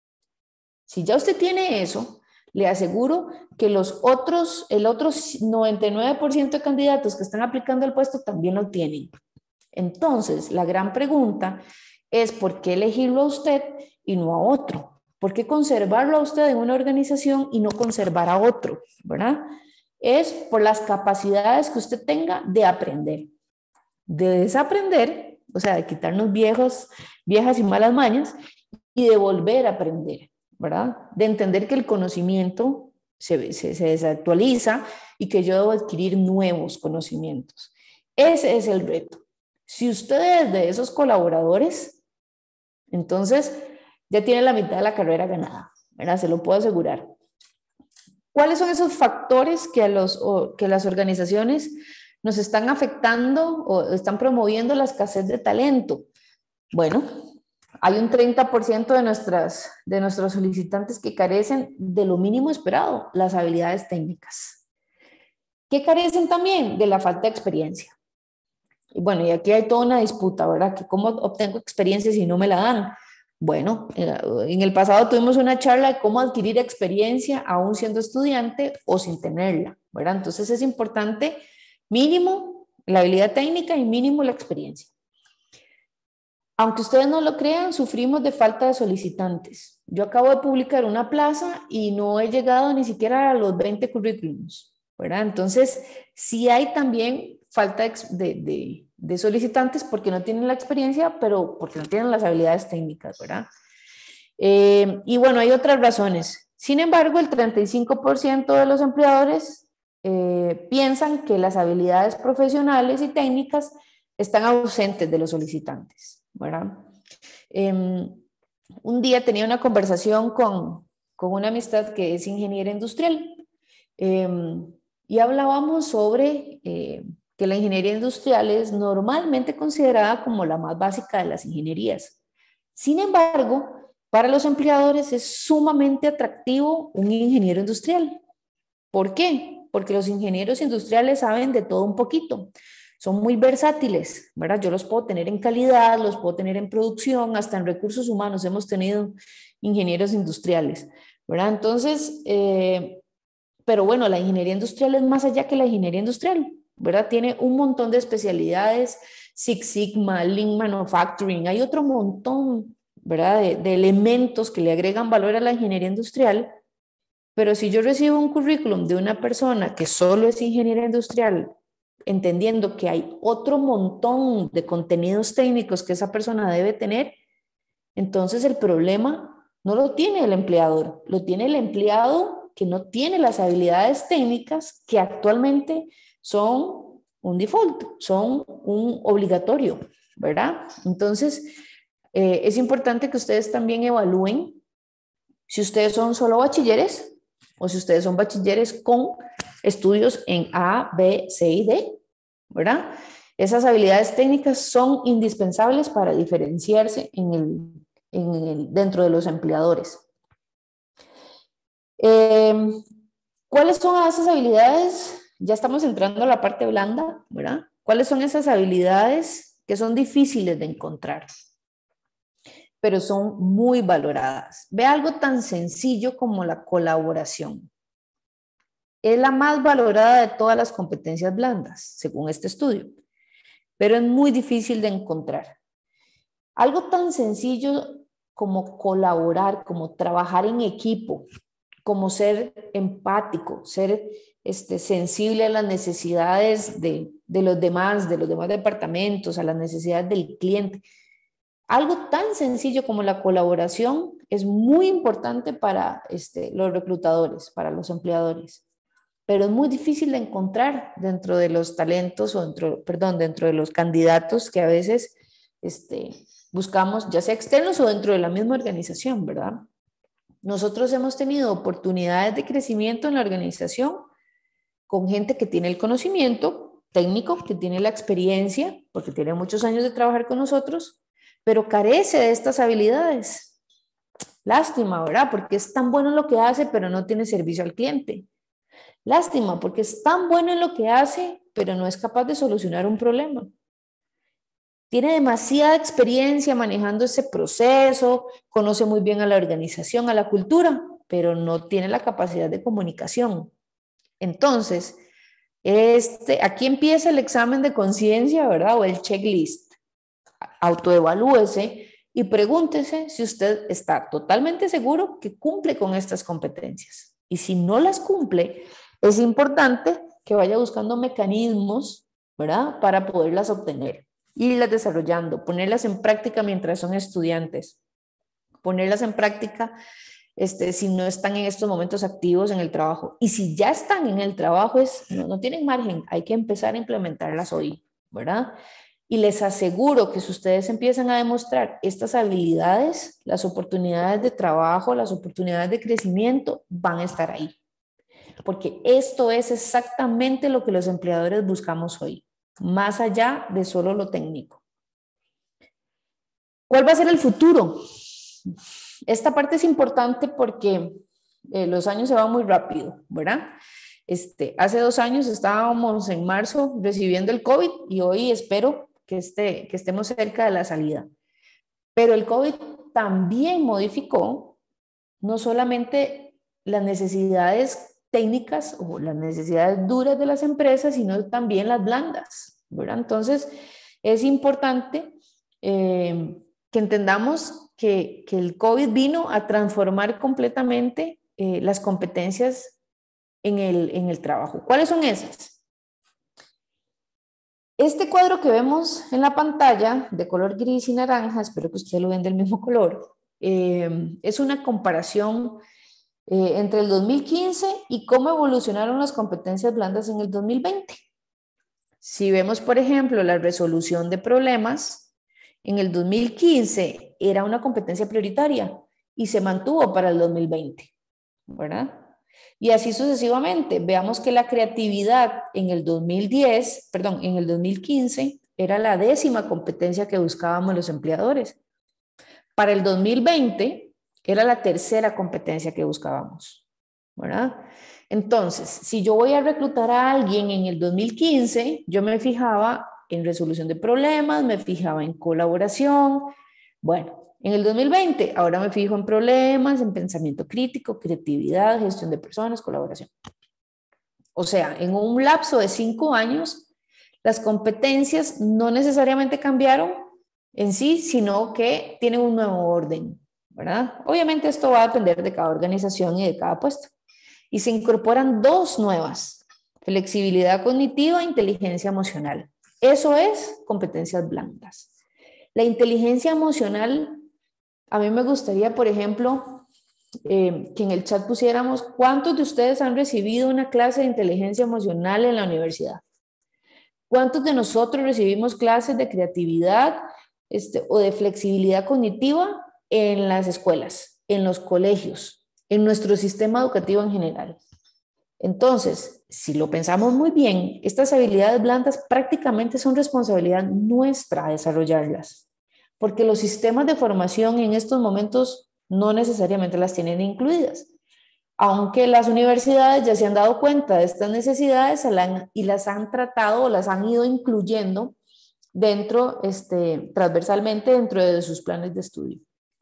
Si ya usted tiene eso, le aseguro que los otros, el otro noventa y nueve por ciento de candidatos que están aplicando al puesto también lo tienen. Entonces, la gran pregunta es ¿por qué elegirlo a usted y no a otro? ¿Por qué conservarlo a usted en una organización y no conservar a otro? ¿Verdad? Es por las capacidades que usted tenga de aprender, de desaprender, o sea, de quitarnos viejos, viejas y malas mañas y de volver a aprender, ¿verdad? De entender que el conocimiento se, se, se desactualiza y que yo debo adquirir nuevos conocimientos. Ese es el reto. Si usted es de esos colaboradores, entonces ya tiene la mitad de la carrera ganada, ¿verdad? Se lo puedo asegurar. ¿Cuáles son esos factores que, a los, o, que las organizaciones nos están afectando o están promoviendo la escasez de talento? Bueno, hay un treinta por ciento de, nuestras, de nuestros solicitantes que carecen de lo mínimo esperado, las habilidades técnicas. ¿Qué carecen también? De la falta de experiencia. Y bueno, y aquí hay toda una disputa, ¿verdad? Que ¿cómo obtengo experiencia si no me la dan? Bueno, en el pasado tuvimos una charla de cómo adquirir experiencia aún siendo estudiante o sin tenerla, ¿verdad? Entonces es importante mínimo la habilidad técnica y mínimo la experiencia. Aunque ustedes no lo crean, sufrimos de falta de solicitantes. Yo acabo de publicar una plaza y no he llegado ni siquiera a los veinte currículums, ¿verdad? Entonces, sí hay también falta de, de, de solicitantes porque no tienen la experiencia, pero porque no tienen las habilidades técnicas, ¿verdad? Eh, y bueno, hay otras razones. Sin embargo, el treinta y cinco por ciento de los empleadores eh, piensan que las habilidades profesionales y técnicas están ausentes de los solicitantes, ¿verdad? Eh, un día tenía una conversación con, con una amistad que es ingeniera industrial eh, y hablábamos sobre eh, que la ingeniería industrial es normalmente considerada como la más básica de las ingenierías. Sin embargo, para los empleadores es sumamente atractivo un ingeniero industrial. ¿Por qué? Porque los ingenieros industriales saben de todo un poquito. Son muy versátiles, ¿verdad? Yo los puedo tener en calidad, los puedo tener en producción, hasta en recursos humanos hemos tenido ingenieros industriales, ¿verdad? Entonces, eh, pero bueno, la ingeniería industrial es más allá que la ingeniería industrial, ¿verdad? Tiene un montón de especialidades, Six Sigma, Lean Manufacturing, hay otro montón, ¿verdad? De, de elementos que le agregan valor a la ingeniería industrial. Pero si yo recibo un currículum de una persona que solo es ingeniera industrial, entendiendo que hay otro montón de contenidos técnicos que esa persona debe tener, entonces el problema no lo tiene el empleador, lo tiene el empleado que no tiene las habilidades técnicas que actualmente son un default, son un obligatorio, ¿verdad? Entonces, eh, es importante que ustedes también evalúen si ustedes son solo bachilleres o si ustedes son bachilleres con estudios en A, B, C y D, ¿verdad? Esas habilidades técnicas son indispensables para diferenciarse en el, en el, dentro de los empleadores. Eh, ¿Cuáles son esas habilidades? Ya estamos entrando a la parte blanda, ¿verdad? ¿Cuáles son esas habilidades que son difíciles de encontrar, pero son muy valoradas? Ve algo tan sencillo como la colaboración. Es la más valorada de todas las competencias blandas, según este estudio, pero es muy difícil de encontrar. Algo tan sencillo como colaborar, como trabajar en equipo, como ser empático, ser este, sensible a las necesidades de, de los demás, de los demás departamentos, a las necesidades del cliente. Algo tan sencillo como la colaboración es muy importante para este, los reclutadores, para los empleadores, pero es muy difícil de encontrar dentro de los talentos o dentro, perdón, dentro de los candidatos que a veces este, buscamos, ya sea externos o dentro de la misma organización, ¿verdad? nosotros hemos tenido oportunidades de crecimiento en la organización con gente que tiene el conocimiento técnico, que tiene la experiencia, porque tiene muchos años de trabajar con nosotros, pero carece de estas habilidades. Lástima, ¿verdad? Porque es tan bueno en lo que hace, pero no tiene servicio al cliente. Lástima, porque es tan bueno en lo que hace, pero no es capaz de solucionar un problema. Tiene demasiada experiencia manejando ese proceso, conoce muy bien a la organización, a la cultura, pero no tiene la capacidad de comunicación. Entonces, este, aquí empieza el examen de conciencia, ¿verdad? O el checklist. Autoevalúese y pregúntese si usted está totalmente seguro que cumple con estas competencias. Y si no las cumple, es importante que vaya buscando mecanismos, ¿verdad?, para poderlas obtener. Irlas desarrollando, ponerlas en práctica mientras son estudiantes, ponerlas en práctica este, si no están en estos momentos activos en el trabajo. Y si ya están en el trabajo, es, no, no tienen margen, hay que empezar a implementarlas hoy, ¿verdad? Y les aseguro que si ustedes empiezan a demostrar estas habilidades, las oportunidades de trabajo, las oportunidades de crecimiento van a estar ahí. Porque esto es exactamente lo que los empleadores buscamos hoy, más allá de solo lo técnico. ¿Cuál va a ser el futuro? Esta parte es importante porque eh, los años se van muy rápido, ¿verdad? Este, hace dos años estábamos en marzo recibiendo el COVID y hoy espero que, esté, que estemos cerca de la salida. Pero el COVID también modificó no solamente las necesidades técnicas o las necesidades duras de las empresas, sino también las blandas, ¿verdad? Entonces, es importante eh, que entendamos que, que el COVID vino a transformar completamente eh, las competencias en el, en el trabajo. ¿Cuáles son esas? Este cuadro que vemos en la pantalla, de color gris y naranja, espero que ustedes lo vean del mismo color, eh, es una comparación Eh, entre el dos mil quince y cómo evolucionaron las competencias blandas en el dos mil veinte. Si vemos, por ejemplo, la resolución de problemas, en el dos mil quince era una competencia prioritaria y se mantuvo para el dos mil veinte, ¿verdad? Y así sucesivamente. Veamos que la creatividad en el dos mil diez, perdón, en el dos mil quince era la décima competencia que buscábamos los empleadores. Para el dos mil veinte era la tercera competencia que buscábamos, ¿verdad? Entonces, si yo voy a reclutar a alguien en el dos mil quince, yo me fijaba en resolución de problemas, me fijaba en colaboración. Bueno, en el dos mil veinte, ahora me fijo en problemas, en pensamiento crítico, creatividad, gestión de personas, colaboración. O sea, en un lapso de cinco años, las competencias no necesariamente cambiaron en sí, sino que tienen un nuevo orden, ¿verdad? Obviamente esto va a depender de cada organización y de cada puesto. Y se incorporan dos nuevas: flexibilidad cognitiva e inteligencia emocional. Eso es competencias blandas. La inteligencia emocional, a mí me gustaría, por ejemplo, eh, que en el chat pusiéramos cuántos de ustedes han recibido una clase de inteligencia emocional en la universidad. ¿Cuántos de nosotros recibimos clases de creatividad este, o de flexibilidad cognitiva en las escuelas, en los colegios, en nuestro sistema educativo en general? Entonces, si lo pensamos muy bien, estas habilidades blandas prácticamente son responsabilidad nuestra desarrollarlas, porque los sistemas de formación en estos momentos no necesariamente las tienen incluidas, aunque las universidades ya se han dado cuenta de estas necesidades y las han tratado o las han ido incluyendo dentro, este, transversalmente dentro de sus planes de estudio.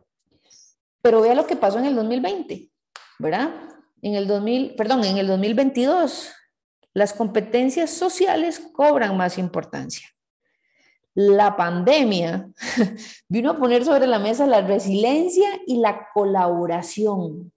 Pero vea lo que pasó en el dos mil veinte, ¿verdad? En el dos mil, perdón, en el dos mil veintidós, las competencias sociales cobran más importancia. La pandemia vino a poner sobre la mesa la resiliencia y la colaboración.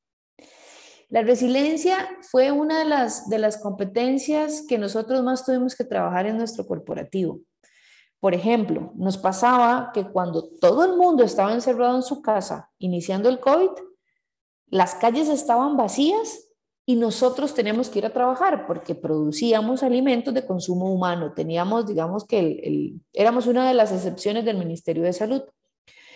La resiliencia fue una de las, de las competencias que nosotros más tuvimos que trabajar en nuestro corporativo. Por ejemplo, nos pasaba que cuando todo el mundo estaba encerrado en su casa, iniciando el COVID, las calles estaban vacías y nosotros teníamos que ir a trabajar porque producíamos alimentos de consumo humano. Teníamos, digamos que el, el, éramos una de las excepciones del Ministerio de Salud.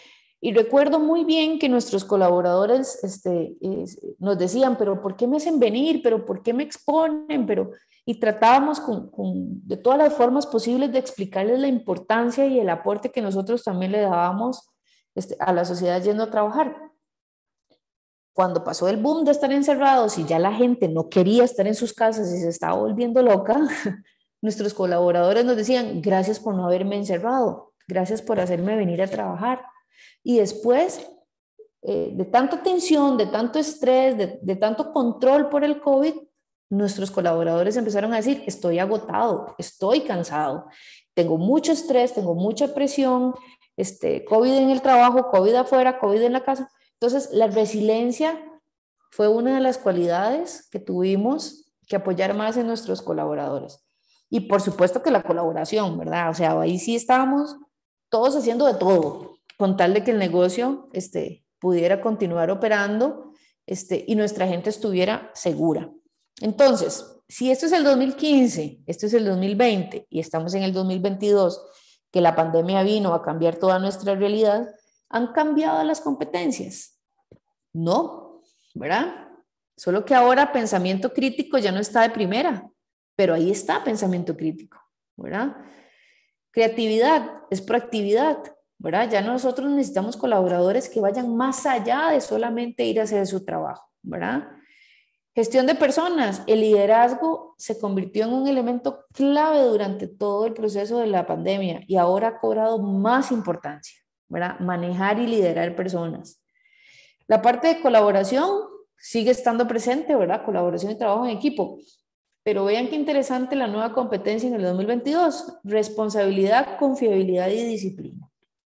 Y recuerdo muy bien que nuestros colaboradores este, eh, nos decían, pero ¿por qué me hacen venir? ¿Pero por qué me exponen? Pero, y tratábamos con, con, de todas las formas posibles de explicarles la importancia y el aporte que nosotros también le dábamos este, a la sociedad yendo a trabajar. Cuando pasó el boom de estar encerrados y ya la gente no quería estar en sus casas y se estaba volviendo loca, nuestros colaboradores nos decían, gracias por no haberme encerrado, gracias por hacerme venir a trabajar. Y después eh, de tanta tensión, de tanto estrés, de, de tanto control por el COVID, nuestros colaboradores empezaron a decir, estoy agotado, estoy cansado, tengo mucho estrés, tengo mucha presión, este, COVID en el trabajo, COVID afuera, COVID en la casa. Entonces, la resiliencia fue una de las cualidades que tuvimos que apoyar más en nuestros colaboradores. Y por supuesto que la colaboración, ¿verdad? O sea, ahí sí estábamos todos haciendo de todo, con tal de que el negocio este, pudiera continuar operando este, y nuestra gente estuviera segura. Entonces, si esto es el dos mil quince, esto es el dos mil veinte y estamos en el dos mil veintidós, que la pandemia vino a cambiar toda nuestra realidad, ¿han cambiado las competencias? No, ¿verdad? Solo que ahora pensamiento crítico ya no está de primera, pero ahí está pensamiento crítico, ¿verdad? Creatividad es proactividad, ¿verdad? Ya nosotros necesitamos colaboradores que vayan más allá de solamente ir a hacer su trabajo, ¿verdad? Gestión de personas, el liderazgo se convirtió en un elemento clave durante todo el proceso de la pandemia y ahora ha cobrado más importancia, ¿verdad? Manejar y liderar personas. La parte de colaboración sigue estando presente, ¿verdad? Colaboración y trabajo en equipo. Pero vean qué interesante la nueva competencia en el dos mil veintidós, responsabilidad, confiabilidad y disciplina.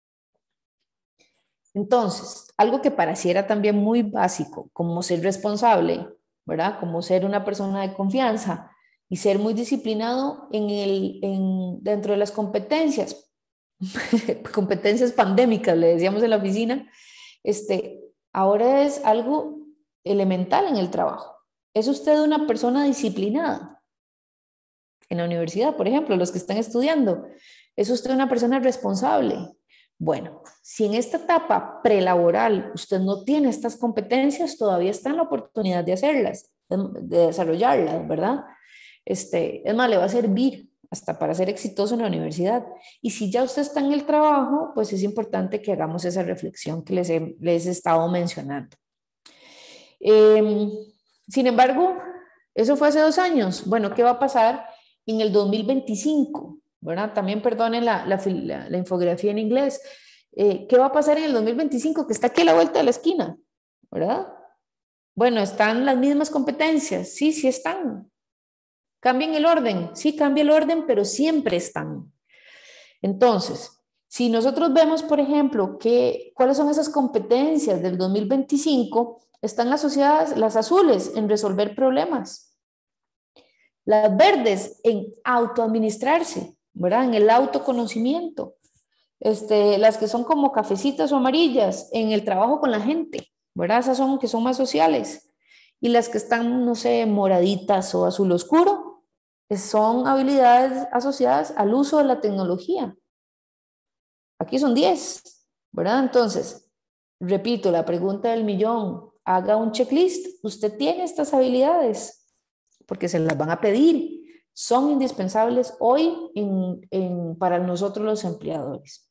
Entonces, algo que pareciera también muy básico, como ser responsable, ¿verdad? Como ser una persona de confianza y ser muy disciplinado en el, en, dentro de las competencias, competencias pandémicas, le decíamos en la oficina, este, ahora es algo elemental en el trabajo. ¿Es usted una persona disciplinada? En la universidad, por ejemplo, los que están estudiando, ¿es usted una persona responsable? Bueno, si en esta etapa prelaboral usted no tiene estas competencias, todavía está en la oportunidad de hacerlas, de desarrollarlas, ¿verdad? Este, es más, le va a servir hasta para ser exitoso en la universidad. Y si ya usted está en el trabajo, pues es importante que hagamos esa reflexión que les he, les he estado mencionando. Eh, sin embargo, eso fue hace dos años. Bueno, ¿qué va a pasar en el dos mil veinticinco? ¿Verdad? También perdonen la, la, la, la infografía en inglés. Eh, ¿Qué va a pasar en el dos mil veinticinco? Que está aquí a la vuelta de la esquina, ¿verdad? Bueno, ¿están las mismas competencias? Sí, sí están. ¿Cambian el orden? Sí, cambia el orden, pero siempre están. Entonces, si nosotros vemos, por ejemplo, que, cuáles son esas competencias del dos mil veinticinco, están asociadas las azules en resolver problemas, las verdes en autoadministrarse, ¿verdad? En el autoconocimiento, este, las que son como cafecitas o amarillas en el trabajo con la gente, ¿verdad? Esas son que son más sociales. Y las que están, no sé, moraditas o azul oscuro, son habilidades asociadas al uso de la tecnología. Aquí son diez, ¿verdad? Entonces, repito, la pregunta del millón, haga un checklist. ¿Usted tiene estas habilidades? Porque se las van a pedir. Son indispensables hoy en, en, para nosotros los empleadores.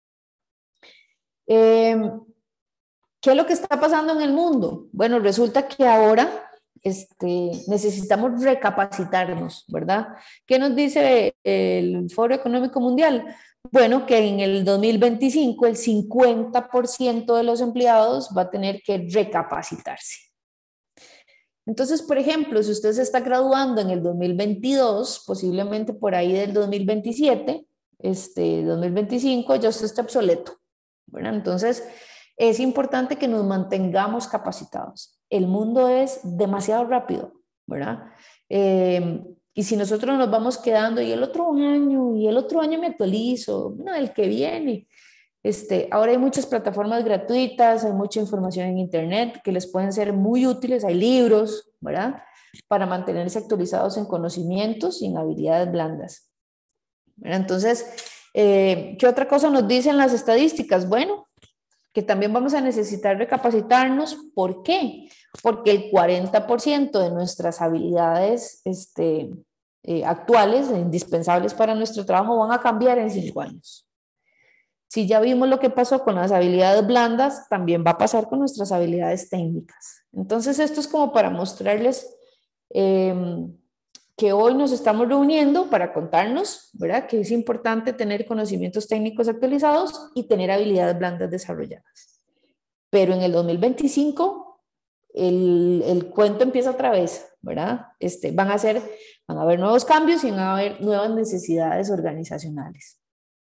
Eh, ¿Qué es lo que está pasando en el mundo? Bueno, resulta que ahora este, necesitamos recapacitarnos, ¿verdad? ¿Qué nos dice el Foro Económico Mundial? Bueno, que en el dos mil veinticinco el cincuenta por ciento de los empleados va a tener que recapacitarse. Entonces, por ejemplo, si usted se está graduando en el dos mil veintidós, posiblemente por ahí del dos mil veintisiete, este, dos mil veinticinco, ya usted está obsoleto, ¿verdad? Entonces, es importante que nos mantengamos capacitados. El mundo es demasiado rápido, ¿verdad? Eh, y si nosotros nos vamos quedando, y el otro año, y el otro año me actualizo, no, el que viene. Este, ahora hay muchas plataformas gratuitas, hay mucha información en internet que les pueden ser muy útiles, hay libros, ¿verdad? Para mantenerse actualizados en conocimientos y en habilidades blandas, ¿verdad? Entonces, eh, ¿qué otra cosa nos dicen las estadísticas? Bueno, que también vamos a necesitar recapacitarnos. ¿Por qué? Porque el cuarenta por ciento de nuestras habilidades este, eh, actuales, indispensables para nuestro trabajo, van a cambiar en cinco años. Si ya vimos lo que pasó con las habilidades blandas, también va a pasar con nuestras habilidades técnicas. Entonces, esto es como para mostrarles eh, que hoy nos estamos reuniendo para contarnos, ¿verdad?, que es importante tener conocimientos técnicos actualizados y tener habilidades blandas desarrolladas. Pero en el dos mil veinticinco, el, el cuento empieza otra vez, ¿verdad? Este, van a ser, van a haber nuevos cambios y van a haber nuevas necesidades organizacionales.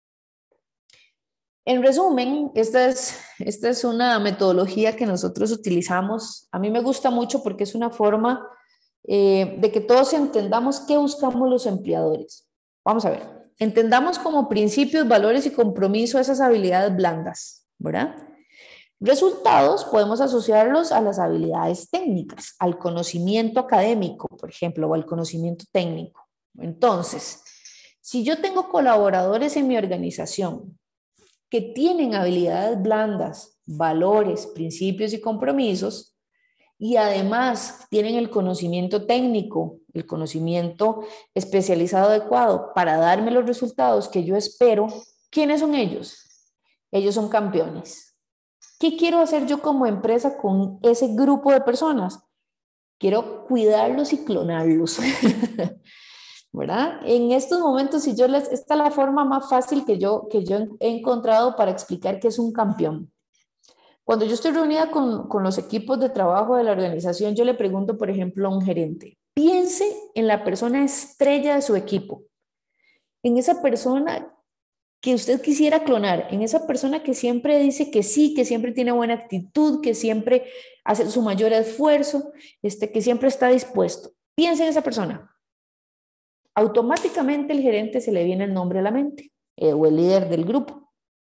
En resumen, esta es, esta es una metodología que nosotros utilizamos. A mí me gusta mucho porque es una forma eh, de que todos entendamos qué buscamos los empleadores. Vamos a ver, entendamos como principios, valores y compromiso esas habilidades blandas, ¿verdad? Resultados podemos asociarlos a las habilidades técnicas, al conocimiento académico, por ejemplo, o al conocimiento técnico. Entonces, si yo tengo colaboradores en mi organización que tienen habilidades blandas, valores, principios y compromisos, y además tienen el conocimiento técnico, el conocimiento especializado adecuado para darme los resultados que yo espero, ¿quiénes son ellos? Ellos son campeones. ¿Qué quiero hacer yo como empresa con ese grupo de personas? Quiero cuidarlos y clonarlos. ¿Verdad? En estos momentos, si yo les, esta es la forma más fácil que yo, que yo he encontrado para explicar qué es un campeón. Cuando yo estoy reunida con, con los equipos de trabajo de la organización, yo le pregunto, por ejemplo, a un gerente, piense en la persona estrella de su equipo, en esa persona que usted quisiera clonar, en esa persona que siempre dice que sí, que siempre tiene buena actitud, que siempre hace su mayor esfuerzo, este, que siempre está dispuesto. Piense en esa persona. Automáticamente el gerente se le viene el nombre a la mente, eh, o el líder del grupo.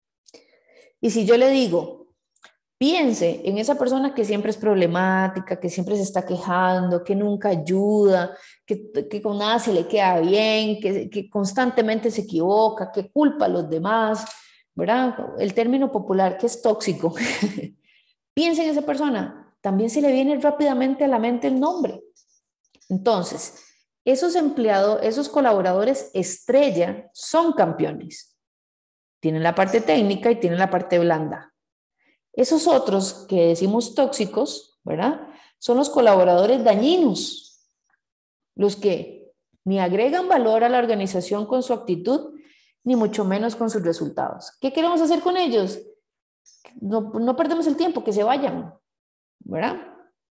Y si yo le digo, piense en esa persona que siempre es problemática, que siempre se está quejando, que nunca ayuda, que, que con nada se le queda bien, que, que constantemente se equivoca, que culpa a los demás, ¿verdad? El término popular que es tóxico. Piense en esa persona, también se le viene rápidamente a la mente el nombre. Entonces, esos empleados, esos colaboradores estrella son campeones. Tienen la parte técnica y tienen la parte blanda. Esos otros que decimos tóxicos, ¿verdad?, son los colaboradores dañinos, los que ni agregan valor a la organización con su actitud, ni mucho menos con sus resultados. ¿Qué queremos hacer con ellos? No, no perdemos el tiempo, que se vayan, ¿verdad?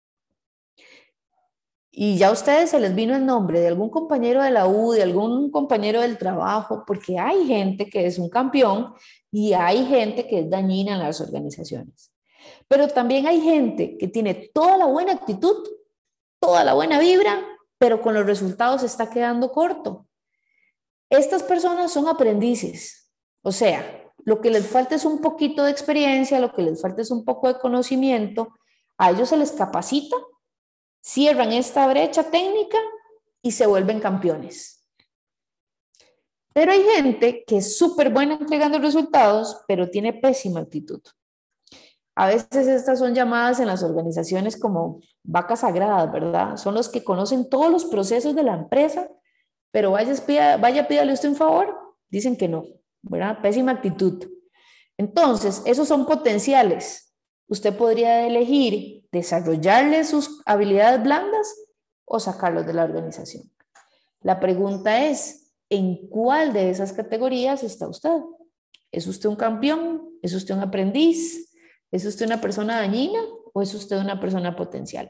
Y ya a ustedes se les vino el nombre de algún compañero de la U, de algún compañero del trabajo, porque hay gente que es un campeón y hay gente que es dañina en las organizaciones. Pero también hay gente que tiene toda la buena actitud, toda la buena vibra, pero con los resultados se está quedando corto. Estas personas son aprendices, o sea, lo que les falta es un poquito de experiencia, lo que les falta es un poco de conocimiento, a ellos se les capacita, cierran esta brecha técnica y se vuelven campeones. Pero hay gente que es súper buena entregando resultados, pero tiene pésima actitud. A veces estas son llamadas en las organizaciones como vacas sagradas, ¿verdad? Son los que conocen todos los procesos de la empresa, pero vaya, pida, vaya pídale usted un favor, dicen que no, ¿verdad? Pésima actitud. Entonces, esos son potenciales. Usted podría elegir desarrollarle sus habilidades blandas o sacarlos de la organización. La pregunta es, ¿en cuál de esas categorías está usted? ¿Es usted un campeón? ¿Es usted un aprendiz? ¿Es usted una persona dañina o es usted una persona potencial?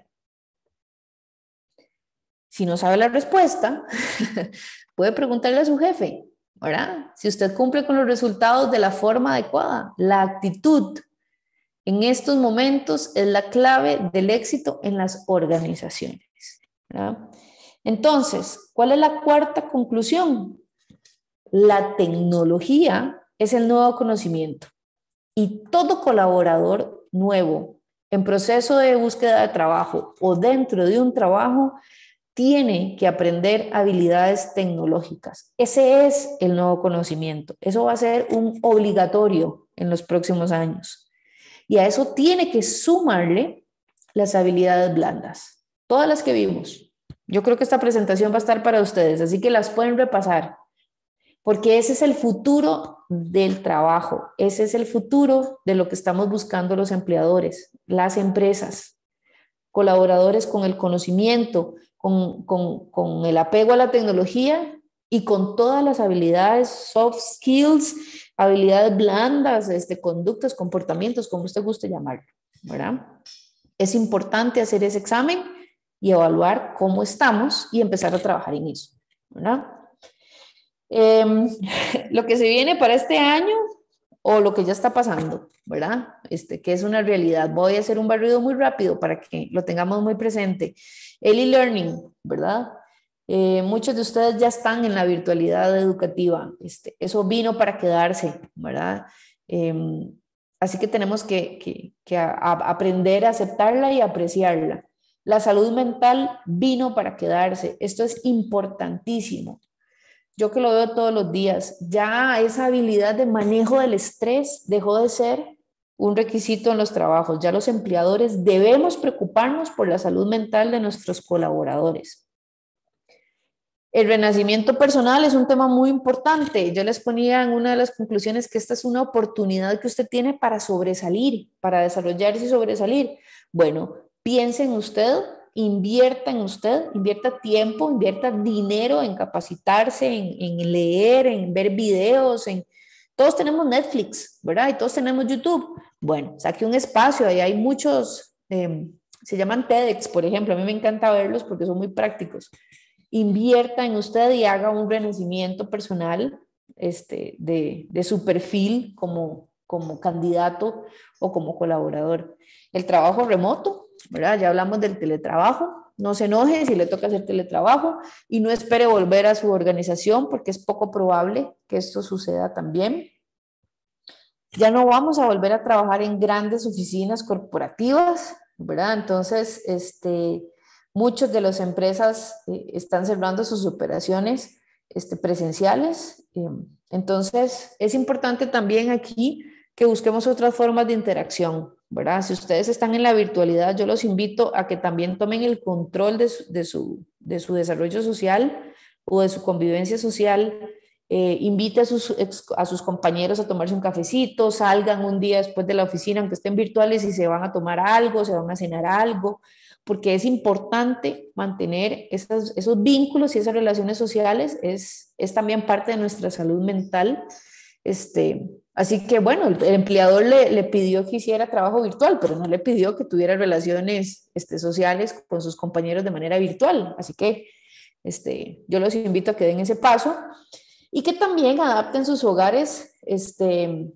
Si no sabe la respuesta, puede preguntarle a su jefe, ¿verdad? Si usted cumple con los resultados de la forma adecuada. La actitud en estos momentos es la clave del éxito en las organizaciones, ¿verdad? Entonces, ¿cuál es la cuarta conclusión? La tecnología es el nuevo conocimiento y todo colaborador nuevo en proceso de búsqueda de trabajo o dentro de un trabajo tiene que aprender habilidades tecnológicas. Ese es el nuevo conocimiento. Eso va a ser un obligatorio en los próximos años. Y a eso tiene que sumarle las habilidades blandas, todas las que vimos. Yo creo que esta presentación va a estar para ustedes, así que las pueden repasar, porque ese es el futuro del trabajo, ese es el futuro de lo que estamos buscando los empleadores, las empresas, colaboradores con el conocimiento, con, con, con el apego a la tecnología y con todas las habilidades, soft skills, habilidades blandas, este, conductas, comportamientos, como usted guste llamarlo, ¿verdad? Es importante hacer ese examen y evaluar cómo estamos y empezar a trabajar en eso, ¿verdad? Eh, lo que se viene para este año o lo que ya está pasando, ¿verdad? Este, que es una realidad. Voy a hacer un barrido muy rápido para que lo tengamos muy presente. El e-learning, ¿verdad? Eh, muchos de ustedes ya están en la virtualidad educativa. Este, eso vino para quedarse, ¿verdad? Eh, así que tenemos que, que, que a, a aprender a aceptarla y apreciarla. La salud mental vino para quedarse. Esto es importantísimo. Yo que lo veo todos los días, ya esa habilidad de manejo del estrés dejó de ser un requisito en los trabajos. Ya los empleadores debemos preocuparnos por la salud mental de nuestros colaboradores. El renacimiento personal es un tema muy importante. Yo les ponía en una de las conclusiones que esta es una oportunidad que usted tiene para sobresalir, para desarrollarse y sobresalir. Bueno, piense en usted, invierta en usted, invierta tiempo, invierta dinero en capacitarse, en, en leer, en ver videos, en... Todos tenemos Netflix, ¿verdad? Y todos tenemos YouTube. Bueno, saque un espacio, ahí hay muchos, eh, se llaman TEDx, por ejemplo, a mí me encanta verlos porque son muy prácticos. Invierta en usted y haga un renacimiento personal este, de, de su perfil como, como candidato o como colaborador. El trabajo remoto, ¿verdad? Ya hablamos del teletrabajo. No se enoje si le toca hacer teletrabajo y no espere volver a su organización porque es poco probable que esto suceda también. Ya no vamos a volver a trabajar en grandes oficinas corporativas, ¿verdad? Entonces, este, muchas de las empresas eh, están cerrando sus operaciones este, presenciales. Eh, entonces, es importante también aquí que busquemos otras formas de interacción, ¿verdad? Si ustedes están en la virtualidad, yo los invito a que también tomen el control de su, de su, de su desarrollo social o de su convivencia social. Eh, invite a sus, a sus compañeros a tomarse un cafecito, salgan un día después de la oficina, aunque estén virtuales, y se van a tomar algo, se van a cenar algo, porque es importante mantener esos, esos vínculos y esas relaciones sociales, es, es también parte de nuestra salud mental. Este, así que bueno, el, el empleador le, le pidió que hiciera trabajo virtual, pero no le pidió que tuviera relaciones este, sociales con sus compañeros de manera virtual. Así que este, yo los invito a que den ese paso y que también adapten sus hogares este,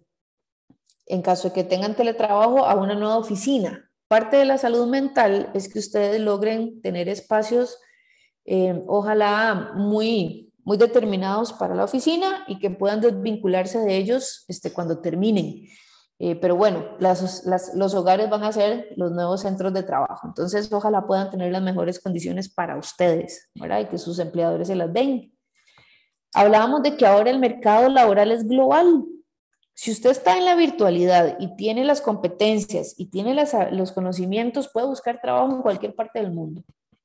en caso de que tengan teletrabajo a una nueva oficina. Parte de la salud mental es que ustedes logren tener espacios eh, ojalá muy, muy determinados para la oficina y que puedan desvincularse de ellos este, cuando terminen. Eh, pero bueno, las, las, los hogares van a ser los nuevos centros de trabajo. Entonces, ojalá puedan tener las mejores condiciones para ustedes, ¿verdad? Y que sus empleadores se las den. Hablábamos de que ahora el mercado laboral es global. Si usted está en la virtualidad y tiene las competencias y tiene las, los conocimientos, puede buscar trabajo en cualquier parte del mundo.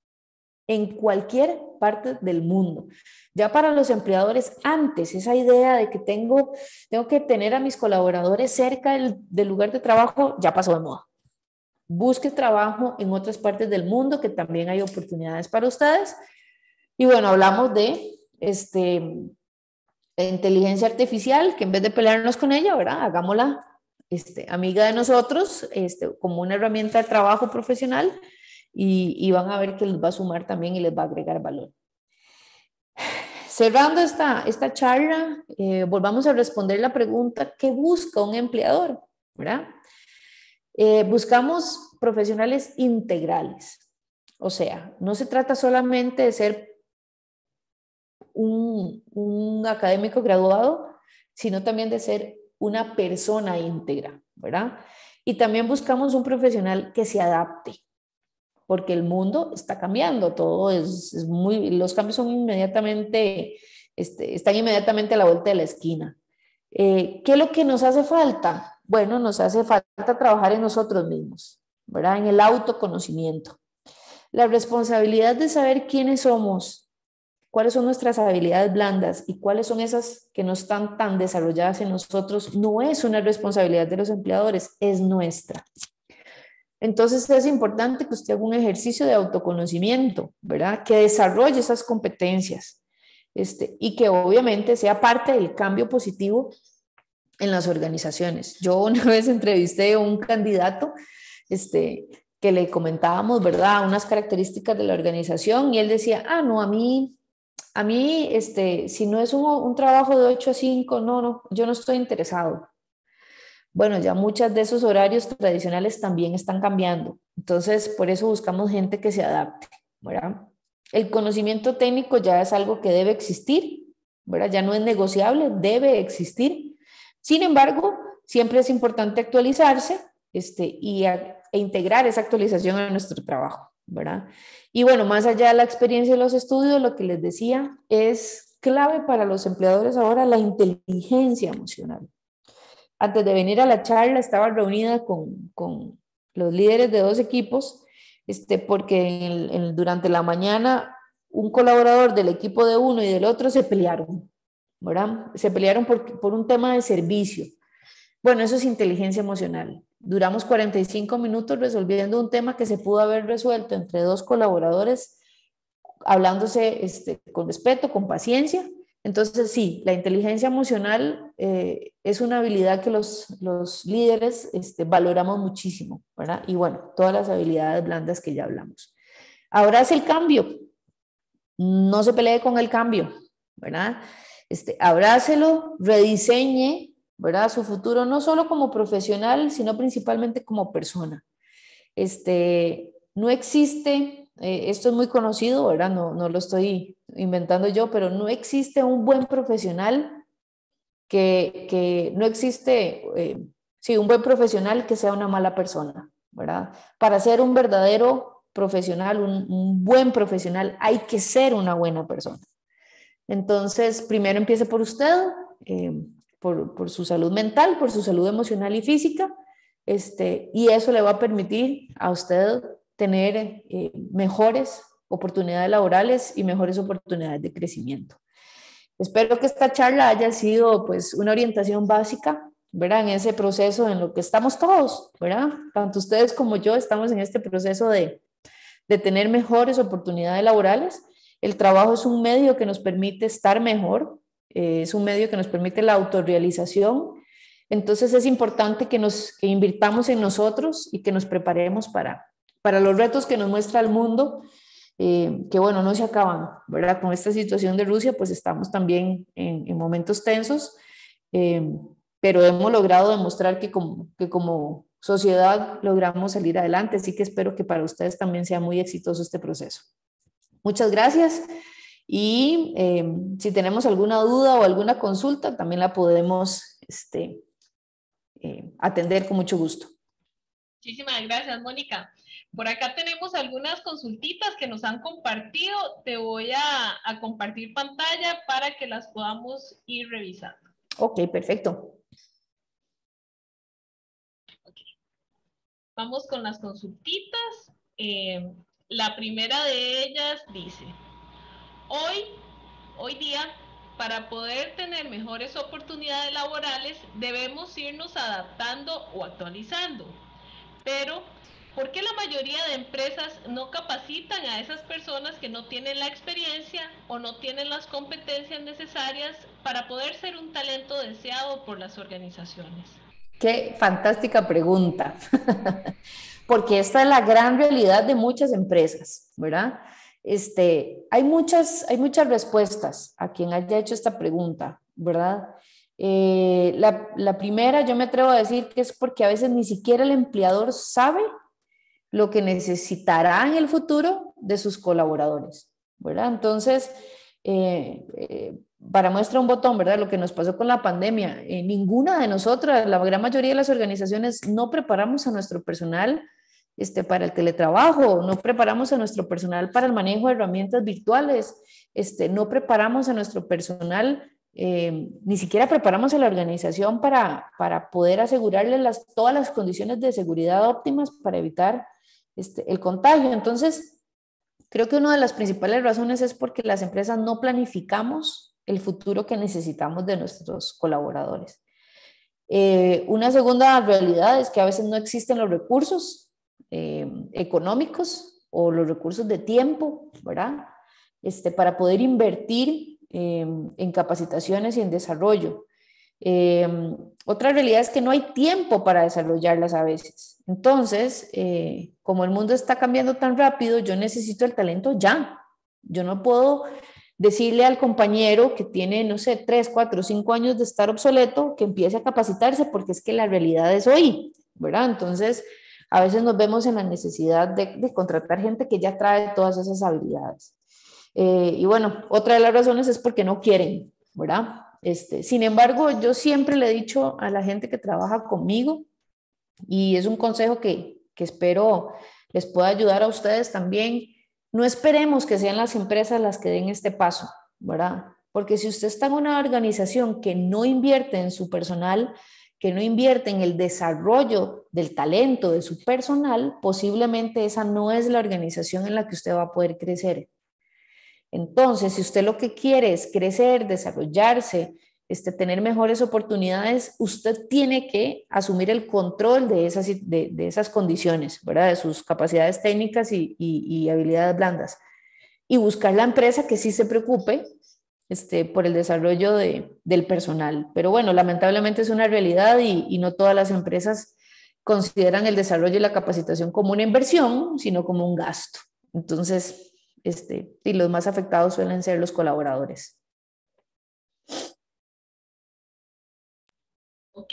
En cualquier parte del mundo. Ya para los empleadores, antes esa idea de que tengo, tengo que tener a mis colaboradores cerca del, del lugar de trabajo, ya pasó de moda. Busque trabajo en otras partes del mundo, que también hay oportunidades para ustedes. Y bueno, hablamos de este, inteligencia artificial, que en vez de pelearnos con ella, ¿verdad? Hagámosla este, amiga de nosotros, este, como una herramienta de trabajo profesional, y, y van a ver que les va a sumar también y les va a agregar valor. Cerrando esta, esta charla, eh, volvamos a responder la pregunta: ¿qué busca un empleador? ¿Verdad? Eh, buscamos profesionales integrales. O sea, no se trata solamente de ser un, un académico graduado, sino también de ser una persona íntegra, ¿verdad? Y también buscamos un profesional que se adapte, porque el mundo está cambiando, todo es, es muy, los cambios son inmediatamente, este, están inmediatamente a la vuelta de la esquina. Eh, ¿Qué es lo que nos hace falta? Bueno, nos hace falta trabajar en nosotros mismos, ¿verdad? En el autoconocimiento. La responsabilidad de saber quiénes somos, cuáles son nuestras habilidades blandas y cuáles son esas que no están tan desarrolladas en nosotros, no es una responsabilidad de los empleadores, es nuestra. Entonces es importante que usted haga un ejercicio de autoconocimiento, ¿verdad? Que desarrolle esas competencias este, y que obviamente sea parte del cambio positivo en las organizaciones. Yo una vez entrevisté a un candidato este, que le comentábamos, ¿verdad? Unas características de la organización y él decía, ah, no, a mí, a mí, este, si no es un, un trabajo de ocho a cinco, no, no, yo no estoy interesado. Bueno, ya muchos de esos horarios tradicionales también están cambiando. Entonces, por eso buscamos gente que se adapte, ¿verdad? El conocimiento técnico ya es algo que debe existir, ¿verdad? Ya no es negociable, debe existir. Sin embargo, siempre es importante actualizarse este, y a, e integrar esa actualización a nuestro trabajo, ¿verdad? Y bueno, más allá de la experiencia de los estudios, lo que les decía es clave para los empleadores ahora la inteligencia emocional. Antes de venir a la charla estaba reunida con, con los líderes de dos equipos, este, porque en el, en, durante la mañana un colaborador del equipo de uno y del otro se pelearon, ¿verdad? Se pelearon por, por un tema de servicio. Bueno, eso es inteligencia emocional. Duramos cuarenta y cinco minutos resolviendo un tema que se pudo haber resuelto entre dos colaboradores, hablándose este, con respeto, con paciencia. Entonces, sí, la inteligencia emocional eh, es una habilidad que los, los líderes este, valoramos muchísimo, ¿verdad? Y bueno, todas las habilidades blandas que ya hablamos. Abrace el cambio, no se pelee con el cambio, ¿verdad? Este, abrácelo, rediseñe, ¿verdad? Su futuro no solo como profesional, sino principalmente como persona. Este, no existe... Eh, esto es muy conocido, ¿verdad? No, no lo estoy inventando yo, pero no existe un buen profesional que, que no existe, eh, sí, un buen profesional que sea una mala persona, ¿verdad? Para ser un verdadero profesional, un, un buen profesional, hay que ser una buena persona. Entonces, primero empiece por usted, eh, por, por su salud mental, por su salud emocional y física, este, y eso le va a permitir a usted tener eh, mejores oportunidades laborales y mejores oportunidades de crecimiento. Espero que esta charla haya sido pues una orientación básica, ¿verdad? En ese proceso en lo que estamos todos, ¿verdad? Tanto ustedes como yo estamos en este proceso de, de tener mejores oportunidades laborales. El trabajo es un medio que nos permite estar mejor, eh, es un medio que nos permite la autorrealización. Entonces es importante que nos que invirtamos en nosotros y que nos preparemos para para los retos que nos muestra el mundo, eh, que bueno, no se acaban, ¿verdad? Con esta situación de Rusia, pues estamos también en, en momentos tensos, eh, pero hemos logrado demostrar que como, que como sociedad logramos salir adelante, así que espero que para ustedes también sea muy exitoso este proceso. Muchas gracias y eh, si tenemos alguna duda o alguna consulta, también la podemos este, eh, atender con mucho gusto. Muchísimas gracias, Mónica. Por acá tenemos algunas consultitas que nos han compartido. Te voy a, a compartir pantalla para que las podamos ir revisando. Ok, perfecto. Okay. Vamos con las consultitas. Eh, la primera de ellas dice, hoy, hoy día, para poder tener mejores oportunidades laborales, debemos irnos adaptando o actualizando. Pero, ¿por qué la mayoría de empresas no capacitan a esas personas que no tienen la experiencia o no tienen las competencias necesarias para poder ser un talento deseado por las organizaciones? Qué fantástica pregunta, porque esta es la gran realidad de muchas empresas, ¿verdad? Este, hay, muchas, hay muchas respuestas a quien haya hecho esta pregunta, ¿verdad? Eh, la, la primera, yo me atrevo a decir que es porque a veces ni siquiera el empleador sabe lo que necesitará en el futuro de sus colaboradores, ¿verdad? Entonces, eh, eh, para muestra un botón, ¿verdad? Lo que nos pasó con la pandemia, eh, ninguna de nosotras, la gran mayoría de las organizaciones, no preparamos a nuestro personal este, para el teletrabajo, no preparamos a nuestro personal para el manejo de herramientas virtuales, este, no preparamos a nuestro personal eh, ni siquiera preparamos a la organización para, para poder asegurarle las, todas las condiciones de seguridad óptimas para evitar este, el contagio. Entonces, creo que una de las principales razones es porque las empresas no planificamos el futuro que necesitamos de nuestros colaboradores. Eh, una segunda realidad es que a veces no existen los recursos eh, económicos o los recursos de tiempo, ¿verdad? Este, para poder invertir eh, en capacitaciones y en desarrollo. Eh, otra realidad es que no hay tiempo para desarrollarlas a veces. Entonces, eh, como el mundo está cambiando tan rápido, yo necesito el talento ya. Yo no puedo decirle al compañero que tiene, no sé, tres, cuatro, cinco años de estar obsoleto, que empiece a capacitarse, porque es que la realidad es hoy, ¿verdad? Entonces, a veces nos vemos en la necesidad de, de contratar gente que ya trae todas esas habilidades. Eh, y bueno, otra de las razones es porque no quieren, ¿verdad? Este, sin embargo, yo siempre le he dicho a la gente que trabaja conmigo, y es un consejo que, que espero les pueda ayudar a ustedes también, no esperemos que sean las empresas las que den este paso, ¿verdad? Porque si usted está en una organización que no invierte en su personal, que no invierte en el desarrollo del talento de su personal, posiblemente esa no es la organización en la que usted va a poder crecer. Entonces, si usted lo que quiere es crecer, desarrollarse, este, tener mejores oportunidades, usted tiene que asumir el control de esas, de, de esas condiciones, ¿verdad? De sus capacidades técnicas y, y, y habilidades blandas. Y buscar la empresa que sí se preocupe este, por el desarrollo de, del personal. Pero bueno, lamentablemente es una realidad y, y no todas las empresas consideran el desarrollo y la capacitación como una inversión, sino como un gasto. Entonces, este, y los más afectados suelen ser los colaboradores. Ok,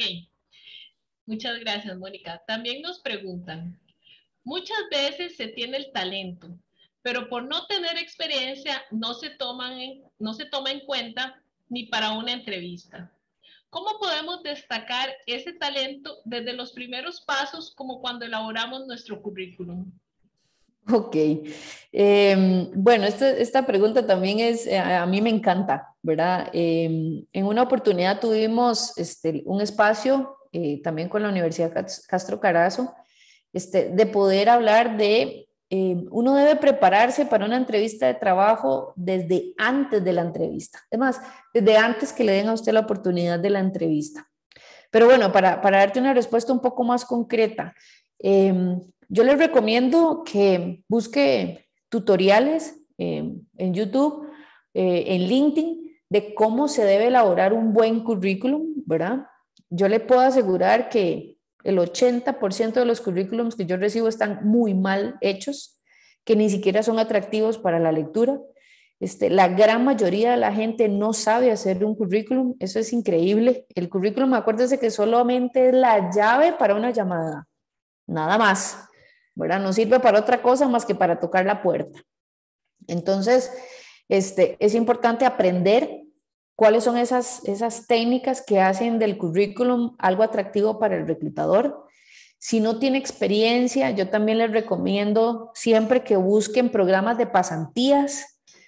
muchas gracias, Mónica. También nos preguntan, muchas veces se tiene el talento, pero por no tener experiencia no se, toman en, no se toma en cuenta ni para una entrevista. ¿Cómo podemos destacar ese talento desde los primeros pasos, como cuando elaboramos nuestro currículum? Ok, eh, bueno, esta, esta pregunta también es, eh, a mí me encanta, ¿verdad? Eh, en una oportunidad tuvimos este, un espacio eh, también con la Universidad Castro Carazo, este, de poder hablar de, eh, uno debe prepararse para una entrevista de trabajo desde antes de la entrevista, es más, desde antes que le den a usted la oportunidad de la entrevista. Pero bueno, para, para darte una respuesta un poco más concreta, eh, yo les recomiendo que busque tutoriales eh, en YouTube, eh, en LinkedIn, de cómo se debe elaborar un buen currículum, ¿verdad? Yo le puedo asegurar que el ochenta por ciento de los currículums que yo recibo están muy mal hechos, que ni siquiera son atractivos para la lectura. Este, la gran mayoría de la gente no sabe hacer un currículum, eso es increíble. El currículum, acuérdense que solamente es la llave para una llamada, nada más, ¿verdad? No sirve para otra cosa más que para tocar la puerta. Entonces, este, es importante aprender cuáles son esas, esas técnicas que hacen del currículum algo atractivo para el reclutador. Si no tiene experiencia, yo también les recomiendo siempre que busquen programas de pasantías.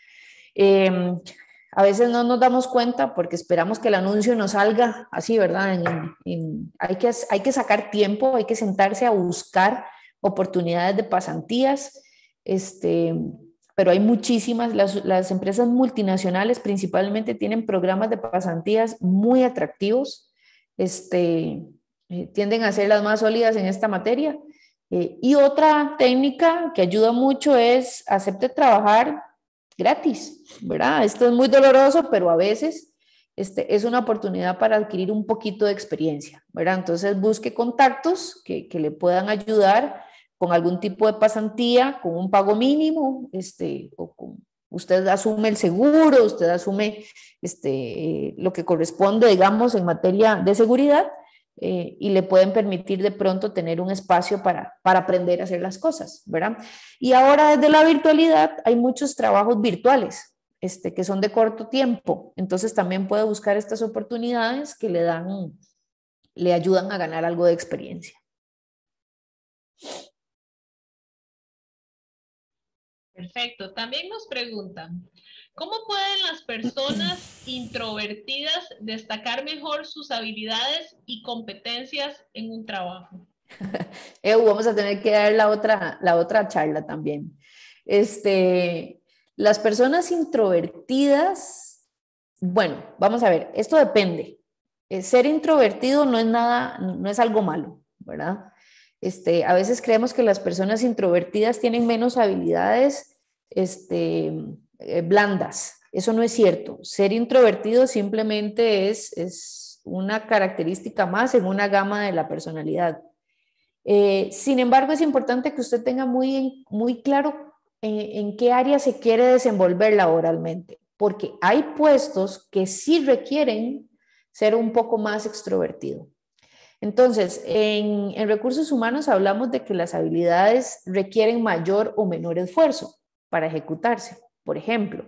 Eh, a veces no nos damos cuenta porque esperamos que el anuncio nos salga así, ¿verdad? En, en, hay, que, hay que sacar tiempo, hay que sentarse a buscar oportunidades de pasantías, este, pero hay muchísimas, las, las empresas multinacionales principalmente tienen programas de pasantías muy atractivos, este, eh, tienden a ser las más sólidas en esta materia. Eh, y otra técnica que ayuda mucho es acepte trabajar gratis, ¿verdad? Esto es muy doloroso, pero a veces este, es una oportunidad para adquirir un poquito de experiencia, ¿verdad? Entonces busque contactos que, que le puedan ayudar con algún tipo de pasantía, con un pago mínimo, este, o con, usted asume el seguro, usted asume este, lo que corresponde, digamos, en materia de seguridad, eh, y le pueden permitir de pronto tener un espacio para, para aprender a hacer las cosas, ¿verdad? Y ahora desde la virtualidad hay muchos trabajos virtuales este, que son de corto tiempo, entonces también puede buscar estas oportunidades que le dan, le ayudan a ganar algo de experiencia. Perfecto. También nos preguntan, ¿Cómo pueden las personas introvertidas destacar mejor sus habilidades y competencias en un trabajo? Eh, vamos a tener que dar la otra, la otra charla también. Este, las personas introvertidas, bueno, vamos a ver, esto depende. Eh, ser introvertido no es nada, no es algo malo, ¿verdad? Este, a veces creemos que las personas introvertidas tienen menos habilidades este, eh, blandas. Eso no es cierto. Ser introvertido simplemente es, es una característica más en una gama de la personalidad. Eh, sin embargo, es importante que usted tenga muy, muy claro en, en qué área se quiere desenvolver laboralmente, porque hay puestos que sí requieren ser un poco más extrovertido. Entonces, en, en recursos humanos hablamos de que las habilidades requieren mayor o menor esfuerzo para ejecutarse. Por ejemplo,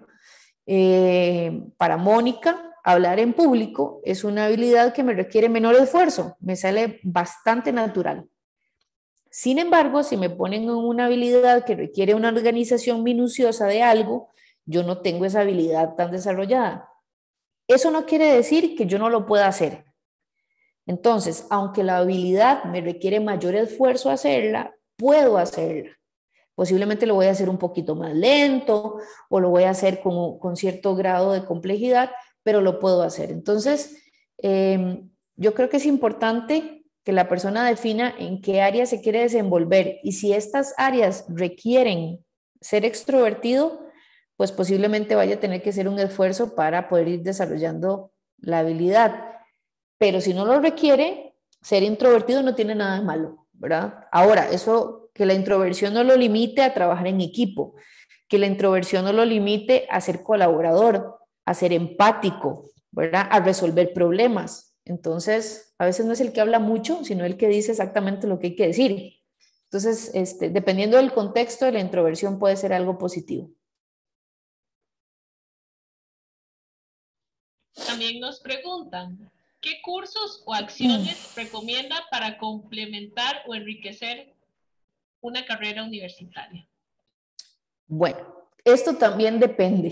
eh, para Mónica, hablar en público es una habilidad que me requiere menor esfuerzo, me sale bastante natural. Sin embargo, si me ponen en una habilidad que requiere una organización minuciosa de algo, yo no tengo esa habilidad tan desarrollada. Eso no quiere decir que yo no lo pueda hacer. Entonces, aunque la habilidad me requiere mayor esfuerzo hacerla, puedo hacerla. Posiblemente lo voy a hacer un poquito más lento o lo voy a hacer con, con cierto grado de complejidad, pero lo puedo hacer. Entonces, eh, yo creo que es importante que la persona defina en qué área se quiere desenvolver y si estas áreas requieren ser extrovertido, pues posiblemente vaya a tener que hacer un esfuerzo para poder ir desarrollando la habilidad. Pero si no lo requiere, ser introvertido no tiene nada de malo, ¿verdad? Ahora, eso, que la introversión no lo limite a trabajar en equipo, que la introversión no lo limite a ser colaborador, a ser empático, ¿verdad? A resolver problemas. Entonces, a veces no es el que habla mucho, sino el que dice exactamente lo que hay que decir. Entonces, este, dependiendo del contexto, la introversión puede ser algo positivo. También nos preguntan, ¿qué cursos o acciones recomienda para complementar o enriquecer una carrera universitaria? Bueno, esto también depende.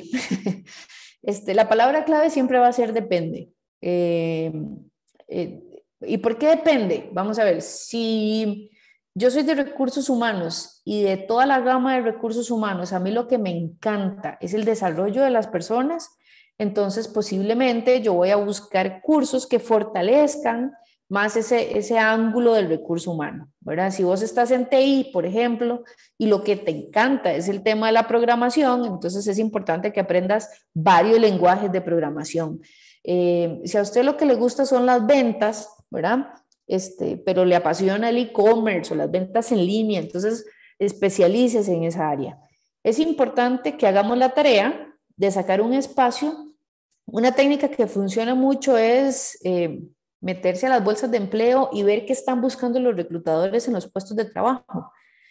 Este, la palabra clave siempre va a ser depende. Eh, eh, ¿Y por qué depende? Vamos a ver, si yo soy de recursos humanos y de toda la gama de recursos humanos, a mí lo que me encanta es el desarrollo de las personas, entonces posiblemente yo voy a buscar cursos que fortalezcan más ese, ese ángulo del recurso humano, ¿verdad? Si vos estás en T I, por ejemplo, y lo que te encanta es el tema de la programación, entonces es importante que aprendas varios lenguajes de programación. Eh, si a usted lo que le gusta son las ventas, ¿verdad? Este, pero le apasiona el e-commerce o las ventas en línea, entonces especialícese en esa área. Es importante que hagamos la tarea de sacar un espacio. Una técnica que funciona mucho es eh, meterse a las bolsas de empleo y ver qué están buscando los reclutadores en los puestos de trabajo.